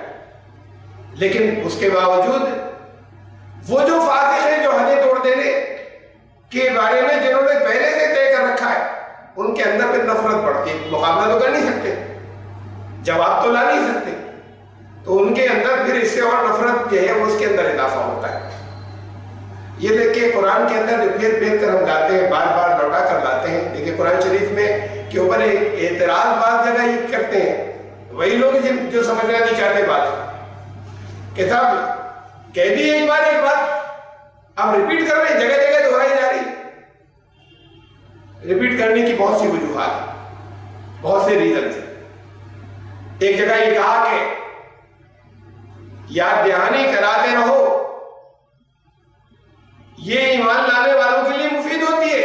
A: लेकिन उसके बावजूद वो जो फासिक है, जो हदें तोड़ देने के बारे में जिन्होंने पहले से तय कर रखा है, उनके अंदर फिर नफरत बढ़ती है। मुकाबला तो कर नहीं सकते, जवाब तो ला नहीं सकते, तो उनके अंदर फिर इससे और नफरत जो है वो उसके अंदर इजाफा होता है। ये देखिए कुरान के अंदर फेर फेर कर हम लाते हैं, बार बार लौटा कर लाते हैं। देखिए कुरान शरीफ में के ऊपर एक एतराज बात जगह ये करते हैं वही लोग जो समझना नहीं चाहते बात, कि साहब कह दी एक बार एक बात, अब रिपीट कर रहे हैं, जगह जगह दोहराई जा रही। रिपीट करने की बहुत सी वजूहात है, बहुत से रीजन है। एक जगह ये कहा कि याद दहानी कराते रहो, ये ईमान लाने वालों के लिए मुफीद होती है।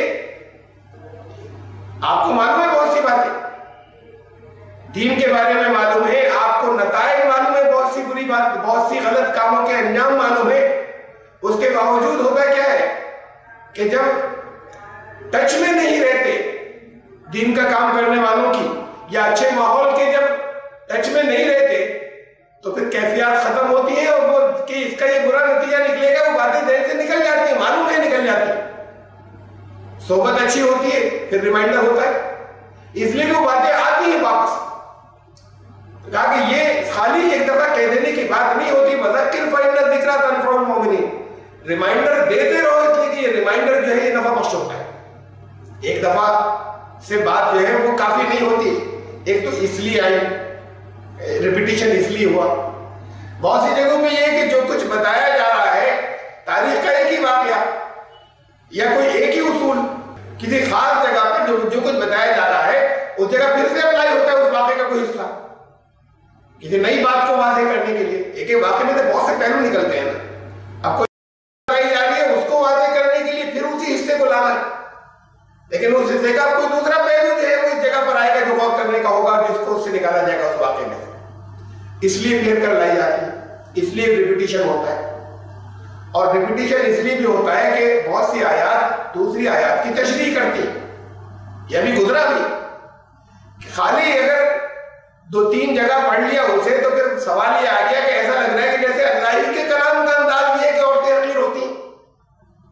A: आपको मालूम है बहुत सी बातें दीन के बारे में मालूम है, आपको नताइज मालूम है, बहुत सी बुरी बात, बहुत सी गलत कामों के अंजाम मालूम है। उसके बावजूद होता क्या है कि जब टच में नहीं रहते दीन का काम करने वालों की, या अच्छे माहौल के जब टच में नहीं रहते, तो फिर कैफियत खत्म होती है, और वो कि इसका ये बुरा नतीजा निकलेगा, वो बातें देर से निकल जाती है, मालूम है निकल जाती है। सोबत अच्छी होती है, फिर रिमाइंडर होता है, इसलिए वो बातें आती हैं वापस। कहा कि ये खाली एक दफा कह देने की बात नहीं होती, वज़क्किर फ़इन्न ज़िक्रा तनफ़उल मुमिनीन, रिमाइंडर देते रहो, इसलिए कि ये रिमाइंडर जो है ये नफा बख्श होता है। एक दफा से बात जो है वो काफी नहीं होती, एक तो इसलिए आई, रिपीटिशन इसलिए हुआ। बहुत सी जगहों पे ये है कि जो कुछ बताया जा रहा है तारीख का एक ही वाकया या कोई एक ही उसूल किसी खास जगह पर जो कुछ बताया जा रहा है, उस जगह फिर से अप्लाई होता है उस वाकये का कोई हिस्सा किसी नई बात को वाज़ेह करने के लिए। एक एक वाकये में तो बहुत से पहलू निकलते हैं ना, अब कोई बताई जा रही है उसको वाज़ेह करने के लिए फिर उसी हिस्से को लाना है, लेकिन उस हिस्से का कोई दूसरा पहलू जो है वो इस जगह पर आएगा जो गौर करने का होगा, जिसको उससे निकाला जाएगा उस वाकये में। इसलिए फेर कर लाई जाती है, इसलिए रिपीटिशन होता है। और रिपीटिशन इसलिए भी होता है कि बहुत सी आयत दूसरी आयत की तशरीह करती है। यह भी गुजरा भी कि खाली अगर 2-3 जगह पढ़ लिया उसे, तो फिर सवाल ये आ गया कि ऐसा लग रहा है कि जैसे अल्लाह ही के कलाम का अंदाज ये है कि औरतें हकीर होती हैं।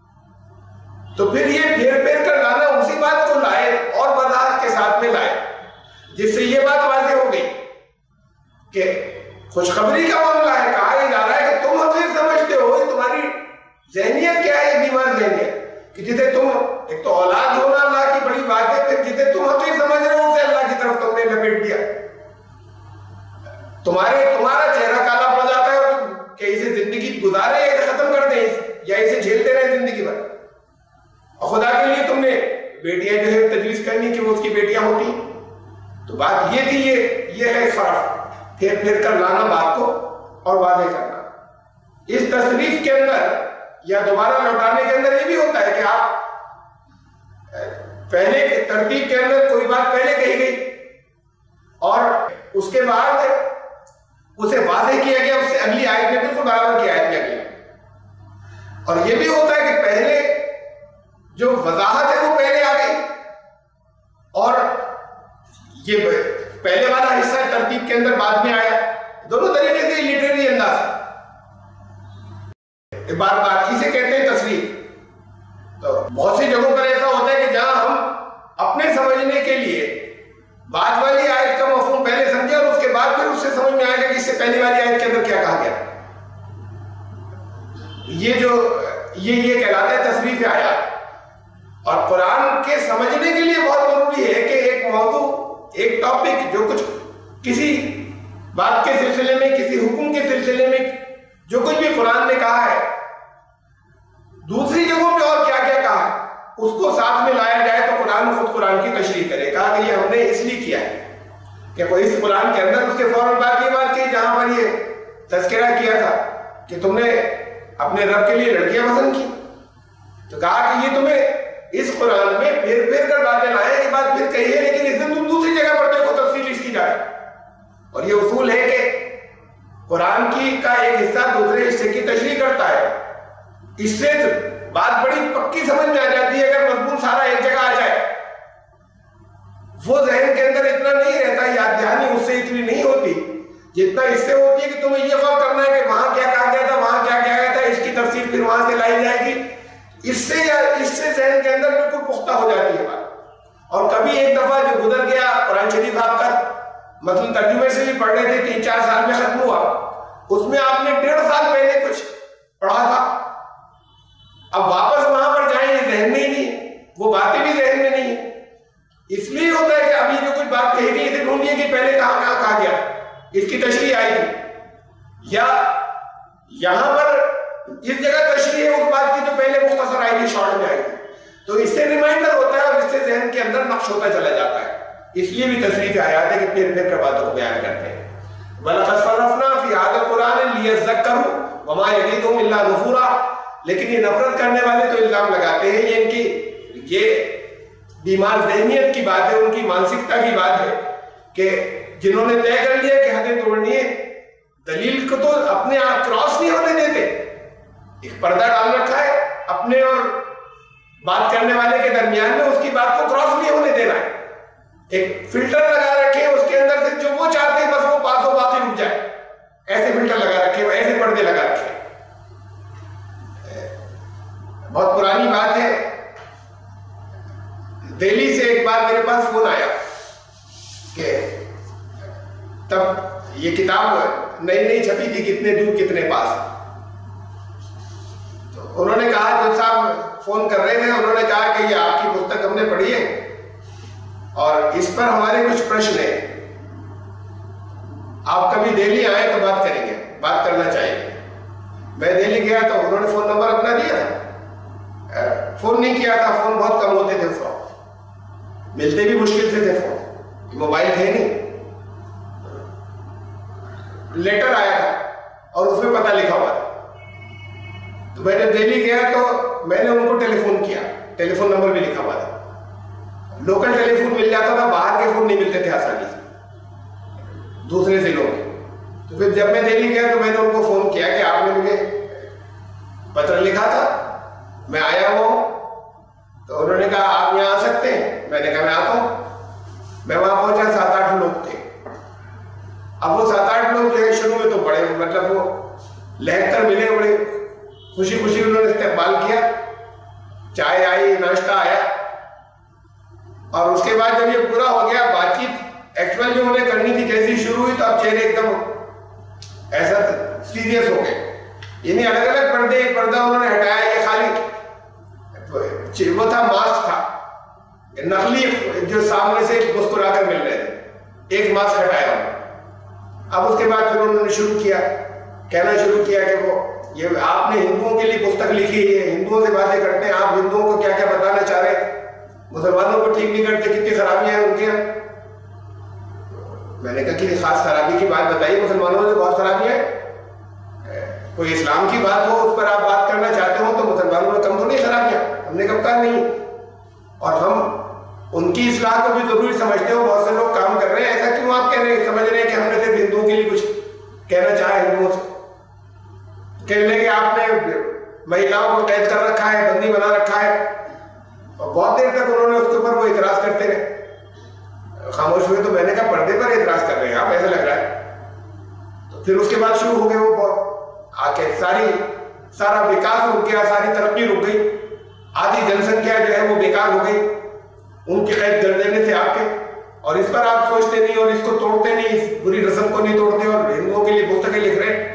A: تو پھر یہ پھیر پھیر کر لانا اسی بات کو لائے اور وضاحت کے ساتھ میں لائے، جس سے یہ بات واضح ہو گئی کہ خوشخبری کا معاملہ ہے. کہا یہ جا رہا ہے کہ تم حقیقت سمجھتے ہو، تمہاری ذہنیت کیا ہے، یہ بیمار ذہنیت، کہ جسے تم ایک تو اولاد ہونا اللہ کی بڑی بات ہے، پھر جسے تم حقیقت سمجھ رہے ہو اسے اللہ کی طرف تم نے لپیٹ دیا. تمہارا چہرہ کالا پڑ جاتا ہے اور کہ اسے زندگی گزارے یا اسے ختم کر دیں یا اسے جھیلتے رہے زندگی بھر. اور خدا کے لیے تم نے بیٹیاں جو ہے تجویز کرنی کہ وہ اس کی بیٹیاں ہوتی. تو بات یہ تھی، یہ ہے فرق، پھیر پھیر کر لانا بات کو اور واضح کرنا. اس تصریف کے اندر یا دوبارہ لوٹانے کے اندر یہ بھی ہوتا ہے کہ آپ پہلے ترتیب کے اندر کوئی بات پہلے کہی گئی اور اس کے بعد اسے واضح کیا گیا اس سے اگلی آیت میں بالکل برابر کی آیت میں اگلی. اور یہ بھی ہوتا ہے کہ پہلے جو وضاحت ہے وہ پہلے آ گئی اور یہ پہلے والا حصہ ترتیب کے اندر بعد میں آیا. دونوں طریقے سے لٹریری انداز بار بار اسے کہتے ہیں تصریف. تو بہت سی جگہوں پر ایسا ہوتا ہے کہ جہاں ہم اپنے سمجھنے کے لیے بعد والی آیت کا مفہوم پہلے سمجھے اور اس کے بعد پھر اس سے سمجھ میں آئے گا کہ اس سے پہلی والی آیت کے اندر کیا کہا گیا. یہ کہلاتا ہے تصریف آیات. اور قرآن کے سمجھنے کے لیے بہت ضروری ہے کہ ایک موضوع، ایک ٹاپک جو کچھ کسی بات کے سلسلے میں، کسی حکم کے سلسلے میں جو کچھ بھی قرآن نے کہا ہے، دوسری جگہوں پہ اور کیا کیا کہا ہے، اس کو ساتھ میں لایا جائے تو قرآن خود قرآن کی تشریح کرے. کہا کہ یہ ہم نے اس لیے کیا ہے کہ کوئی اس قرآن کے اندر اس کے فوراً بعد یہ بات کی جہاں پر یہ تذکرہ کیا تھا کہ تم نے اپنے رب کے لیے لڑکیاں پسند کی، تو کہا کہ یہ تمہیں اس قرآن میں پھر پھر کر باتیں لائیں، یہ بات پھر کہی ہے لیکن اس میں تم دوسری جگہ پر دیکھو تفصیل اس کی جاتی. اور یہ اصول ہے کہ قرآن کی کا ایک حصہ دوسرے حصے کی تشریح کرتا ہے. اس سے بات بڑی پکی سمجھ میں آ جاتی ہے. اگر مضمون سارا ایک جگہ آ جائے، وہ ذہن کے اندر اتنا نہیں رہتا، یاد دہانی اس سے اتنی نہیں ہوتی جتنا اس سے ہوتی ہے کہ تمہیں یہ غور کرنا ہے کہ وہاں کیا کہا گیا تھا، وہاں کیا کہا گیا تھا، اس کی تفسیر پھر وہاں سے لائی جائے گی. اس سے ذہن کے اندر بالکل پختہ ہو جاتی ہے بات. اور کبھی ایک دفعہ جو گزر گیا قرآن شریف آپ کا مثلا ترجمے سے بھی پڑھ رہے تھے، 3-4 سال میں ختم ہوا، اس میں آپ نے 1.5 سال پہلے کچھ پڑھا تھا، اب واپس وہاں پر جائیں یہ ذہن میں ہی نہیں ہے، وہ باتیں بھی ذہن میں نہیں ہے. اس لیے ہوتا ہے کہ ابھی جو کچھ بات کہی گئی اسے ڈھونڈیے کہ پہلے کہاں کہاں کہا گیا، اس کی تشریح آئی تھی یا یہاں پر اس جگہ تشریح ہے اس بات کی جو پہلے مختصر آئی تھی، شارٹ میں آئی تھی. تو اس سے ریمائنڈر ہوتا ہے اور اس سے ذہن کے اندر نقش ہوتا چلا جاتا ہے. اس لیے بھی تصریف آیات ہے کہ پھر پھر کر باتوں کو بیان کرتے ہیں. وَلَقَدْ صَرَّفْنَا فِي هَذَا الْقُرْآنِ لِيَذَّكَّرُوا وَمَا يَزِيدُهُمْ إِلَّا نُفُورًا. لیکن یہ نفرت کرنے والے تو الزام لگاتے ہیں، یہ ان کی یہ بیمار ذہنیت کی بات ہے، ان کی مانسکتا کی بات ہے کہ جنہوں نے طے کر لیا کہ حدیں توڑنی ہے، دلیل کو تو اپنے آپ کراس نہیں ہونے دیتے. ایک پردہ ڈال رکھا ہے اپنے اور بات کرنے والے کے درمیان میں، اس کی بات کو کراس نہیں ہونے دینا ہے. ایک فلٹر لگا رکھے اس کے اندر سے جو وہ چاہتے ہیں بس وہ پاس ہو، باقی رک جائے. ایسے فلٹر لگا رکھے، ایسے پردے لگا رکھے. بہت پرانی بات ہے، دہلی سے ایک بار میرے پاس فون آیا کہ تب یہ کتاب نئی نئی چھپی تھی، کتنے دور کتنے پاس. تو انہوں نے کہا، جو صاحب فون کر رہے تھے انہوں نے کہا کہ یہ آپ کی پستک ہم نے پڑھی ہے اور اس پر ہمارے کچھ پرشن ہیں، آپ کبھی دہلی آئیں تو بات کریں گے، بات کرنا چاہیں گے. میں دہلی گیا تو انہوں نے فون نمبر اپنا دیا تھا، فون نہیں کیا تھا، فون بہت کم ہوتے تھے اس وقت، ملتے بھی مشکل سے تھے فون، موبائل تھے نہیں. لیٹر آیا تھا اور اس میں پتہ لکھا ہوا تھا. تو میں جب دہلی گیا تو میں نے ان کو ٹیلی فون کیا، ٹیلی فون نمبر بھی لکھا ہوا تھا. لوکل ٹیلی فون مل جاتا تھا، باہر کے فون نہیں ملتے تھے آسانی سے دوسرے ضلعوں میں. تو پھر جب میں دہلی گیا تو میں نے ان کو فون کیا کہ آپ نے مجھے پتر لکھا تھا، میں آیا ہوا ہوں. تو انہوں نے کہا آپ یہاں آ سکتے ہیں. میں نے کہا میں آتا ہوں. میں وہاں پہنچا، 7-8 لوگ تھے. اب وہ 7-8 لوگ جو ہے شروع میں تو بڑے مطلب وہ لہک کر ملے، بڑے خوشی خوشی انہوں نے استقبال کیا. چائے آئی, ناشتہ آیا, اور اس کے بعد جب یہ پورا ہو گیا, بات چیت ایکچوئل جو انہیں کرنی تھی جیسی شروع ہوئی, تو اب چہرے ایک دم ایسا سیریس ہو گئے. یعنی الگ الگ پردے, ایک پردہ انہوں نے ہٹایا, یہ خالی وہ تھا, ماسک تھا نقلی جو سامنے سے مسکرا کر مل رہے تھے, ایک ماسک ہٹایا انہوں نے. اب اس کے بعد پھر انہوں نے شروع کیا, کہنا شروع کیا کہ وہ یہ آپ نے ہندوؤں کے لیے پستک لکھی ہے, ہندوؤں سے باتیں کرتے ہیں, آپ ہندوؤں کو کیا کیا بتانا چاہ رہے ہیں, مسلمانوں کو ٹھیک نہیں کرتے, کتنی خرابیاں ہیں ان کے یہاں. میں نے کہا کہ خاص خرابی کی بات بتائیے, مسلمانوں سے بہت خرابیاں ہیں, کوئی اسلام کی بات ہو اس پر آپ بات کرنا چاہتے ہو تو مسلمانوں میں کم تو نہیں خرابیاں. ہم نے کب کہا نہیں, اور ہم ان کی اصلاح کو بھی ضروری سمجھتے ہو, بہت سے لوگ کام کر رہے ہیں, ایسا کیوں آپ کہہ رہے ہیں, سمجھ رہے ہیں کہ ہم نے صرف ہندوؤں کے لیے کچھ کہنا چاہا ہندوؤں سے. کہنے لگے آپ نے مہیلاؤں کو قید کر رکھا ہے, بندی بنا رکھا ہے, اور بہت دیر تک انہوں نے اس کے اوپر وہ اعتراض کرتے رہے. خاموش ہوئے تو میں نے کہا پردے پر اعتراض کر رہے ہیں آپ, ایسا لگ رہا ہے. تو پھر اس کے بعد شروع ہو گئے وہ بہت آ کے, سارا وکاس رک گیا, ساری ترقی رک گئی, آدھی جن سنکھیا جو ہے وہ بیکار ہو گئی ان کی قید کر دینے سے آپ کے. اور اس پر آپ سوچتے نہیں اور اس کو توڑتے نہیں, اس بری رسم کو نہیں توڑتے, اور ہندوؤں کے لیے پستکیں لکھ رہے.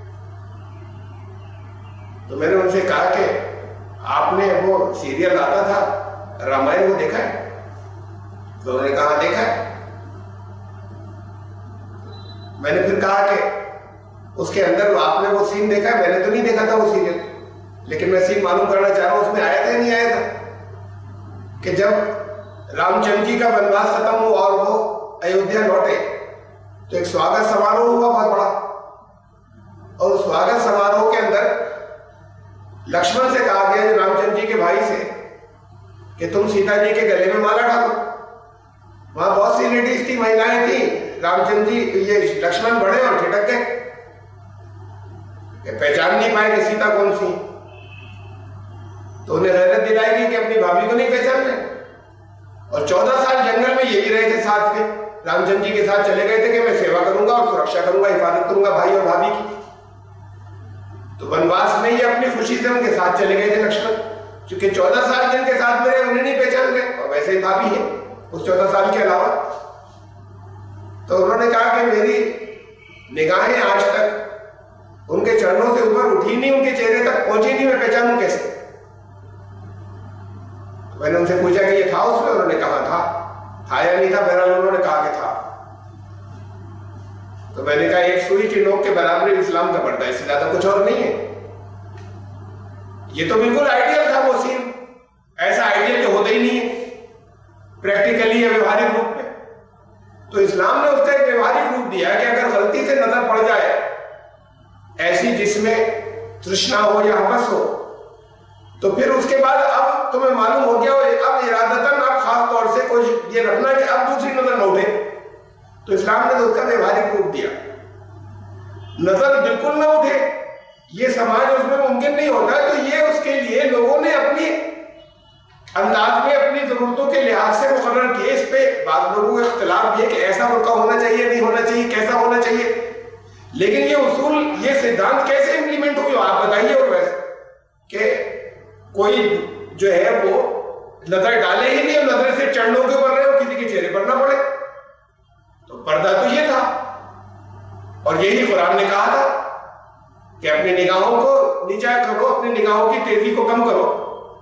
A: تو میں نے ان سے کہا کہ آپ نے وہ سیریل آتا تھا رامائن, وہ دیکھا ہے؟ تو انہوں نے کہا دیکھا ہے. میں نے پھر کہا کہ اس کے اندر آپ نے وہ سین دیکھا ہے؟ میں نے تو نہیں دیکھا تھا وہ سیریل, لیکن میں سین معلوم کرنا چاہ رہا ہوں, اس میں آیا تھا یا نہیں آیا تھا کہ جب رام چندر جی کا بنواس ختم ہوا اور وہ ایودھیا لوٹے تو ایک سواگت سماروہ ہوا بہت بڑا, اور اس سواگت سماروہ کے اندر لکشمن سے کہا گیا رام چندر جی کے بھائی سے کہ تم سیتا جی کے گلے میں مالا ڈالو. وہاں بہت سی لیڈیز تھی, مہیلائیں تھیں, رام چندر جی یہ لکشمن بڑھے اور ٹھٹک گئے کہ پہچان نہیں پائے کہ سیتا کون سی. تو انہیں غیرت دلائی گئی کہ اپنی بھابھی کو نہیں پہچان رہے, اور 14 سال جنگل میں یہ بھی رہے تھے ساتھ میں, رام چندر جی کے ساتھ چلے گئے تھے کہ میں سیوا کروں گا اور سرکشا کروں گا, حفاظت کروں گا بھائی اور بھابھی کی. تو ونواس میں یہ اپنی خوشی سے ان کے ساتھ چلے گئے تھے لکشمن, چونکہ 14 سال جن کے ساتھ میں رہے انہیں نہیں پہچان گئے, اور ویسے ہی بھابھی ہیں اس 14 سال کے علاوہ. تو انہوں نے کہا کہ میری نگاہیں آج تک ان کے چرنوں سے اوپر اٹھی نہیں, ان کے چہرے تک پہنچی نہیں, میں پہچانوں کیسے. میں نے ان سے پوچھا کہ یہ تھا اس میں؟ انہوں نے کہا تھا یا نہیں تھا, بہرحال انہوں نے کہا کہ تھا. تو میں نے کہا ایک سوئی کی نوک کے برابر اسلام کا پڑتا ہے, اس سے زیادہ کچھ اور نہیں ہے. یہ تو بالکل آئیڈیل تھا وہ سین, ایسا آئیڈیل جو ہوتا ہی نہیں ہے پریکٹیکلی یا ویوہارک روپ میں. تو اسلام نے اس کا ایک ویوہارک روپ دیا کہ اگر غلطی سے نظر پڑ جائے ایسی جس میں ترشنا ہو یا ہوس ہو, تو پھر اس کے بعد اب تمہیں معلوم ہو گیا, اب ارادتاً اب خاص طور سے کوئی یہ رکھنا کہ اب دوسری نظر نہ اٹھے. تو اسلام نے اس کا ویوہارک روپ دیا. نظر بالکل نہ اٹھے یہ سماج اس میں ممکن نہیں ہوتا, تو یہ اس کے لیے لوگوں نے اپنی انداز میں اپنی ضرورتوں کے لحاظ سے مقرر کیے. اس پہ بعض لوگوں کا اختلاف بھی ہے کہ ایسا برقع ہونا چاہیے, نہیں ہونا چاہیے, کیسا ہونا چاہیے, لیکن یہ اصول, یہ سدھانت کیسے امپلیمنٹ ہوئی آپ بتائیے. اور ویسے کہ کوئی جو ہے وہ نظر ڈالے ہی نہیں, اور نظر سے چڑھنوں کے اوپر رہے اور کسی کے چہرے پر نہ پڑے. تو پردہ تو یہ تھا, اور یہی قرآن نے کہا تھا کہ اپنی نگاہوں کو نیچا کرو, اپنی نگاہوں کی تیزی کو کم کرو.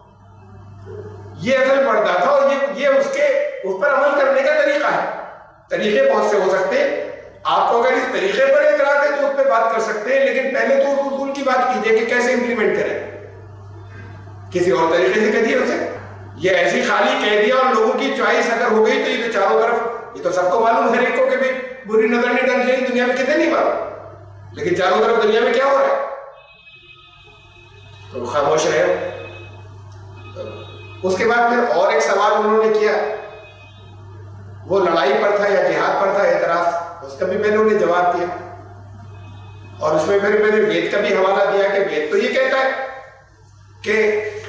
A: یہ اصل پردہ تھا, اور یہ اس پر عمل کرنے کا طریقہ ہے. طریقے بہت سے ہو سکتے ہیں, آپ کو اگر اس طریقے پر اعتراض ہے تو اس پہ بات کر سکتے ہیں, لیکن پہلے تو اس اصول کی بات کیجئے کہ کیسے امپلیمنٹ کریں. کسی اور طریقے سے کہہ دیا اسے, یہ ایسی خالی کہہ دیا اور لوگوں کی چوائس اگر ہو گئی تو یہ تو چاروں طرف, یہ تو سب کو معلوم ہر ایک کو کہ بھی بری نظر نہیں ڈالنی چاہیے, دنیا میں کسی نہیں معلوم, لیکن چاروں طرف دنیا میں کیا ہو رہا ہے تو خاموش رہے. اس کے بعد پھر اور ایک سوال انہوں نے کیا, وہ لڑائی پر تھا یا جہاد پر تھا اعتراض, اس کا بھی میں نے انہیں جواب دیا. اور اس میں پھر میں نے وید کا بھی حوالہ دیا کہ وید تو یہ کہتا ہے کہ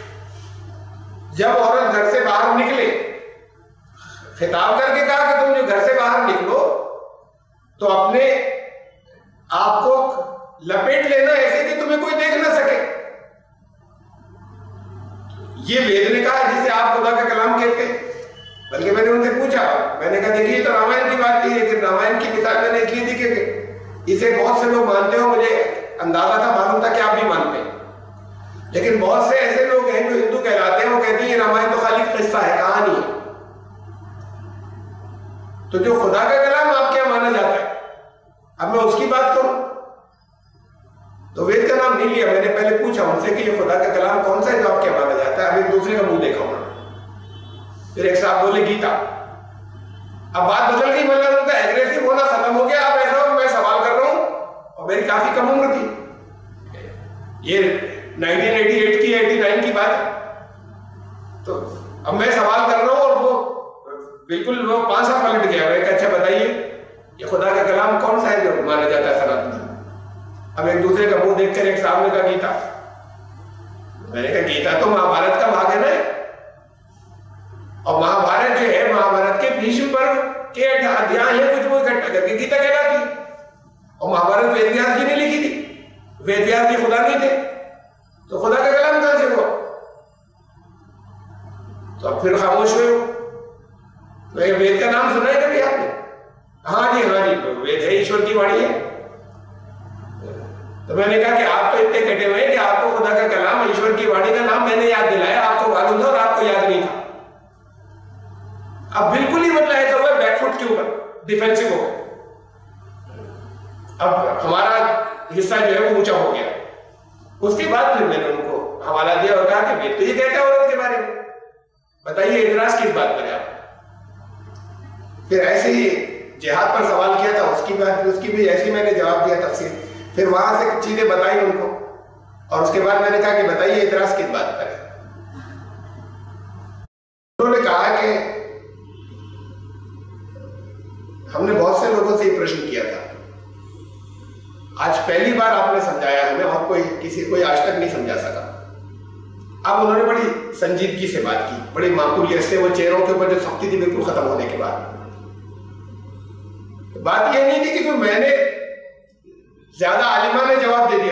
A: جب عورت گھر سے باہر نکلے, خطاب کر کے کہا کہ تم جو گھر سے باہر نکلو تو اپنے آپ کو لپیٹ لینا ایسے کہ تمہیں کوئی دیکھ نہ سکے. یہ وید نے کہا جسے آپ خدا کا کلام کہتے ہیں. بلکہ میں نے ان سے پوچھا, میں نے کہا دیکھیے یہ تو رامائن کی بات تھی, لیکن رامائن کی مثال میں نے اس لیے دی کہ اسے بہت سے لوگ مانتے ہو, مجھے اندازہ تھا, معلوم تھا کہ آپ بھی مانتے ہیں. لیکن بہت سے ایسے لوگ ہیں جو ہندو کہلاتے ہیں, وہ کہتے ہیں یہ رامائن تو خالی قصہ ہے, کہانی ہے. تو جو خدا کا کلام آپ کیا مانا جاتا ہے, اب میں اس کی بات کروں تو وید کا نام نہیں لیا. میں نے پہلے پوچھا ان سے کہ یہ خدا کا کلام کون سا ہے جو آپ کیا مانا جاتا ہے. اب ایک دوسرے کا منہ دیکھا ہونا. پھر ایک صاحب بولے گیتا. اب بات بدل گئی, مطلب ان کا ایگریسو ہونا ختم ہو گیا. اب ایسا ہو میں سوال کر رہا ہوں, اور میری کافی کم عمر تھی, یہ 1988 کی 89 کی بات ہے. تو اب میں سوال کر رہا ہوں اور وہ بالکل وہ 5 سال پلٹ گیا. میں کہا اچھا بتائیے یہ خدا کا کلام کون سا ہے جو مانا جاتا ہے سناتن. اب ایک دوسرے کا منہ دیکھ کر ایک صاحب نے کہا گیتا. میں نے کہا گیتا تو مہابھارت کا بھاگ ہے نا, اور مہابھارت جو ہے مہابھارت کے بھیشم پرو کے ادھیائے ہیں کچھ وہ اکٹھا کر کے گیتا کہلاتی ہے. اور مہابھارت وید ویاس جی نے لکھی تھی. وید ویاس جی خدا نہیں تھے تو خدا کا کلام کہاں سے ہوا؟ تو اب پھر خاموش ہوئے. وید کا نام سنا ہے کبھی آپ نے؟ ہاں جی وید ہے, ایشور کی واणी ہے. تو میں نے کہا کہ آپ تو اتنے کٹے ہوئے کہ آپ کو خدا کا کلام ایشور کی واणी کا نام میں نے یاد دلایا, آپ کو معلوم تھا اور آپ کو یاد نہیں تھا. اب بالکل ہی مطلب ایسا ہوا بیک فٹ کے اوپر ڈیفینسو ہو گئے. اب ہمارا حصہ جو ہے وہ اونچا ہو گیا. اس کے بعد پھر میں نے ان کو حوالہ دیا اور کہا کہ تو یہ کہتا ہے عورت کے بارے میں, بتائیے اعتراض کس بات پر ہے آپ. پھر ایسے ہی جہاد پر سوال کیا تھا, اس کی بھی ایسی میں نے جواب دیا تفصیل. پھر وہاں سے چیزیں بتائی ان کو, اور اس کے بعد میں نے کہا کہ بتائیے اعتراض کس بات پر ہے. انہوں نے کہا کہ ہم نے بہت سے لوگوں سے یہ پرشن کیا تھا, آج پہلی بار آپ نے سمجھایا ہمیں, اور کوئی آج تک نہیں سمجھا سکا. اب انہوں نے بڑی سنجیدگی سے بات کی, بڑی معقولیت سے. وہ چہروں کے اوپر جو سختی تھی بالکل ختم ہونے کے بعد. بات یہ نہیں تھی کہ میں نے زیادہ عالمانہ جواب دے دیا.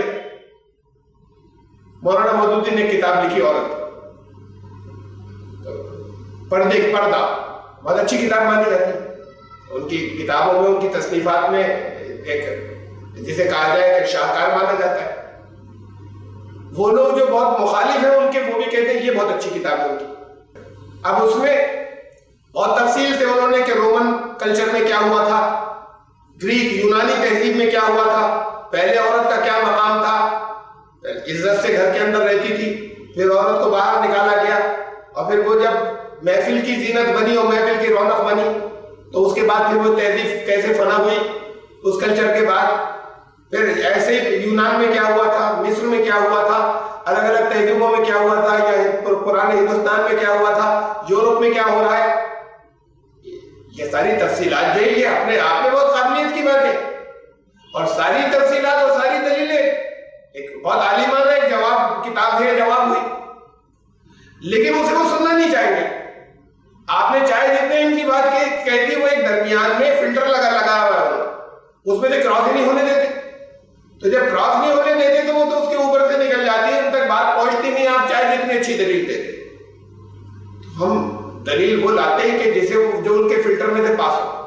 A: مولانا مودودی نے کتاب لکھی عورت, پردے کا پردہ, بہت اچھی کتاب مانی جاتی ہے. ان کی کتابوں میں, ان کی تصنیفات میں ایک جسے کہا جائے کہ شاہکار مانا جاتا ہے. وہ لوگ جو بہت مخالف ہیں ان کے, وہ بھی کہتے ہیں یہ بہت اچھی کتاب ہے ان کی. اب اس میں بہت تفصیل سے انہوں نے کہ رومن کلچر میں کیا ہوا تھا, گریک یونانی تہذیب میں کیا ہوا تھا, پہلے عورت کا کیا مقام تھا, عزت سے گھر کے اندر رہتی تھی, پھر عورت کو باہر نکالا گیا, اور پھر وہ جب محفل کی زینت بنی اور محفل کی رونق بنی تو اس کے بعد پھر وہ تہذیب کیسے فنا ہوئی اس کلچر کے بعد. پھر ایسے ہی یونان میں کیا ہوا تھا, مصر میں کیا ہوا تھا, الگ الگ تہذیبوں میں کیا ہوا تھا, یا پرانے ہندوستان میں کیا ہوا تھا, یورپ میں کیا ہو رہا ہے. یہ ساری تفصیلات جو ہے یہ اپنے آپ میں بہت قابلیت کی بات ہے, اور ساری تفصیلات اور ساری دلیلیں ایک بہت عالمانہ ایک جواب کتاب ہے, جواب ہوئی. لیکن اسے وہ سننا نہیں چاہیں گے. آپ نے چاہے جتنے ان کی بات کہتی, وہ ایک درمیان میں فلٹر لگا ہوا ہے, اس میں سے کراس ہی نہیں ہونے دیتے. تو جب کراس نہیں ہونے دیتے تو وہ تو اس کے اوپر سے نکل جاتی ہے, ان تک بات پہنچتی نہیں, آپ چاہے جتنی اچھی دلیل دیتے. ہم دلیل وہ لاتے ہیں کہ جسے جو ان کے فلٹر میں سے پاس ہو.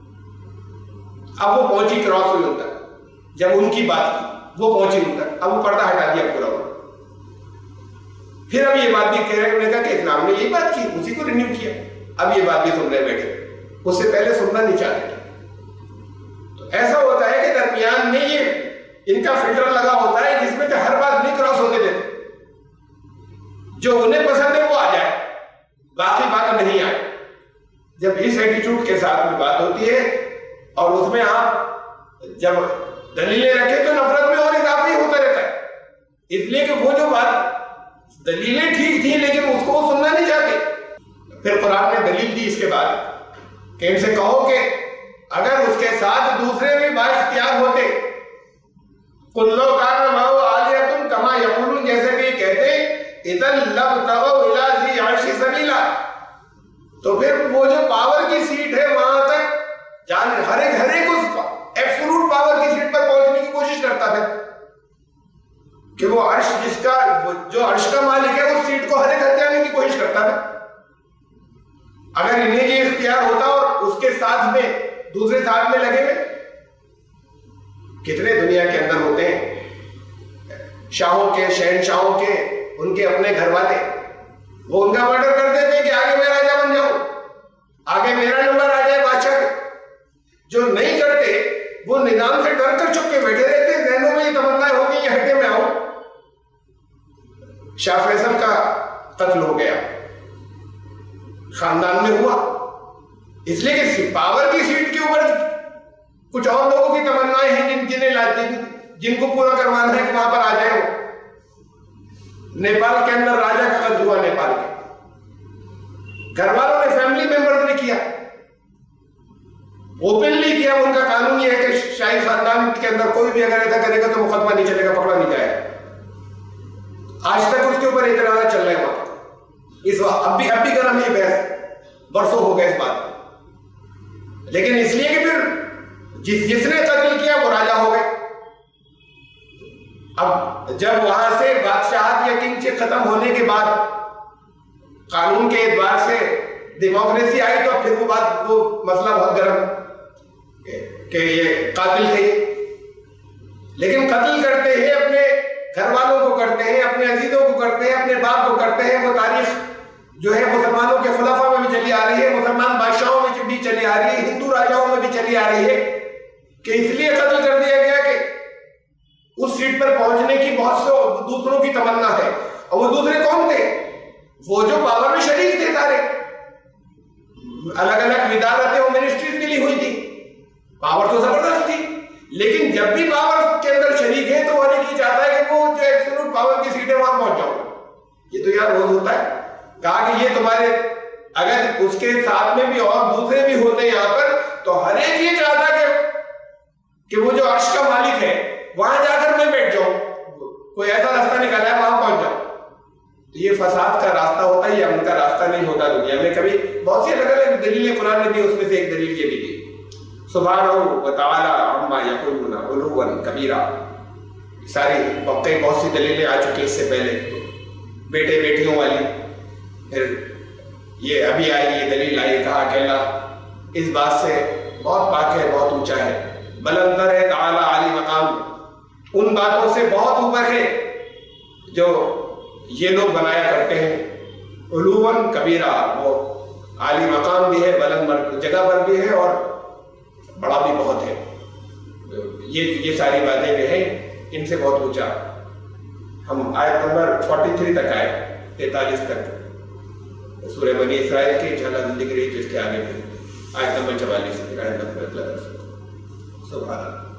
A: اب وہ پہنچی, کراس ہوئی ان تک, جب ان کی بات کی وہ پہنچی ان تک, اب وہ پردہ ہٹا دیا پورا. پھر اب یہ بات بھی کہہ رہے ہیں کہ اسلام نے یہ بات کی, اسی کو رینیو کیا, اب یہ بات بھی سن رہے بیٹھے, اس سے پہلے سننا نہیں چاہتے تھے. تو ایسا ہوتا ہے کہ درمیان میں یہ ان کا فلٹر لگا ہوتا ہے جس میں کہ ہر بات نہیں کراس ہونے دیتے. جو انہیں پسند ہے وہ آ جائے, باقی بات نہیں آئے. جب اس ایٹیٹیوڈ کے ساتھ میں بات ہوتی ہے اور اس میں آپ جب دلیلیں رکھیں تو نفرت میں اور اضافہ ہی ہوتا رہتا ہے. اس لیے کہ وہ جو بات دلیلیں ٹھیک تھیں لیکن اس کو وہ سننا نہیں چاہتے. پھر قرآن نے دلیل دی اس کے بعد کہ ان سے کہو کہ اگر اس کے ساتھ دوسرے بھی بااختیار ہوتے, کلو کان ماؤ آلیتم کما یقولون, جیسے کہ یہ کہتے اذا لابتغوا الی ذی عرش سبیلا, تو پھر وہ جو پاور کی سیٹ ہے وہاں تک جان ہر ایک اس ایبسولوٹ پاور کی سیٹ پر پہنچنے کی کوشش کرتا ہے کہ وہ عرش جس کا جو عرش کا مالک ہے اس سیٹ کو ہر ایک ہتھیانے کی اگر انہیں یہ اختیار ہوتا اور اس کے ساتھ میں دوسرے ساتھ میں لگے ہوئے کتنے دنیا کے اندر ہوتے ہیں شاہوں کے شہنشاہوں کے ان کے اپنے گھر والے وہ ان کا مرڈر کر دیتے ہیں کہ آگے میں راجا بن جاؤں آگے میرا نمبر آ جائے بادشاہ کا. جو نہیں کرتے وہ نظام سے ڈر کر چھپ کے بیٹھے رہتے ہیں ذہنوں میں یہ تمنا ہوگی یہ ہٹے میں آؤں. شاہ فیصل کا قتل ہو گیا خاندان میں ہوا اس لیے کہ پاور کی سیٹ کے اوپر کچھ اور لوگوں کی تمنائیں ہیں جن کو پورا کروانا ہے کہ وہاں پر آ جائے وہ. نیپال کے اندر راجا کا قتل ہوا نیپال کے گھر والوں نے فیملی ممبرز نے کیا اوپنلی کیا. ان کا قانون یہ ہے کہ شاہی خاندان کے اندر کوئی بھی اگر ایسا کرے گا تو مقدمہ نہیں چلے گا پکڑا نہیں جائے گا. آج تک اس کے اوپر اعتراضات چل رہے ہیں وہاں اس وقت اب بھی کرم یہ بحث برسوں ہو گئے اس بات میں لیکن اس لیے کہ پھر جس نے قتل کیا وہ راجا ہو گئے. اب جب وہاں سے بادشاہت یا کنگشپ ختم ہونے کے بعد قانون کے اعتبار سے ڈیموکریسی آئی تو پھر وہ مسئلہ بہت گرم کہ یہ قاتل تھے لیکن قتل کرتے ہیں اپنے گھر والوں کو کرتے ہیں اپنے عزیزوں کو کرتے ہیں اپنے باپ کو کرتے ہیں. وہ تاریخ جو ہے مسلمانوں کے خلفاء میں بھی چلی آ رہی ہے مسلمان بادشاہوں میں بھی چلی آ رہی ہے ہندو راجاؤں میں بھی چلی آ رہی ہے کہ اس لیے قتل کر دیا گیا کہ اس سیٹ پر پہنچنے کی بہت سے دوسروں کی تمنا ہے. اور وہ دوسرے کون تھے وہ جو پاور میں شریک تھے سارے الگ الگ ودارتیں اور منسٹریز ملی ہوئی تھی پاور تو زبردست تھی لیکن جب بھی پاور کے اندر شریک ہے تو وہ نہیں چاہتا ہے کہ وہ جو ایبسولوٹ پاور کی سیٹیں وہاں پہنچ جاؤ. یہ تو یار روز ہوتا ہے کہا کہ یہ تمہارے اگر اس کے ساتھ میں بھی اور دوسرے بھی ہوتے یہاں پر تو ہر ایک یہ چاہتا کہ وہ جو عرش کا مالک ہے وہاں جا کر میں بیٹھ جاؤں کوئی ایسا راستہ نکالا ہے وہاں پہنچ جاؤں. تو یہ فساد کا راستہ ہوتا ہے یہ امن کا راستہ نہیں ہوتا دنیا میں کبھی. بہت سی الگ الگ دلیلیں قرآن نے دی اس میں سے ایک دلیل یہ بھی دی سبحانہ وتعالی عما یقولون علوا کبیرہ. ساری بہت سی دلیلیں آ چکی اس سے پہلے بیٹے بیٹیوں والی پھر یہ ابھی آئی یہ دلیل آئی کہا کہ اللہ اس بات سے بہت پاک ہے بہت اونچا ہے بلندر ہے تعالی عالی مقام ان باتوں سے بہت اوپر ہے جو یہ لوگ بنایا کرتے ہیں. علوا کبیرہ وہ عالی مقام بھی ہے بلند جگہ پر بھی ہے اور بڑا بھی بہت ہے. یہ ساری باتیں جو ہیں ان سے بہت اونچا. ہم آیت نمبر 43 تک آئے 43 تک سورہ بنی اسرائیل کی جھلک دکھ رہی تو اس کے آگے بھی آیت نمبر 44 سبحان اللہ.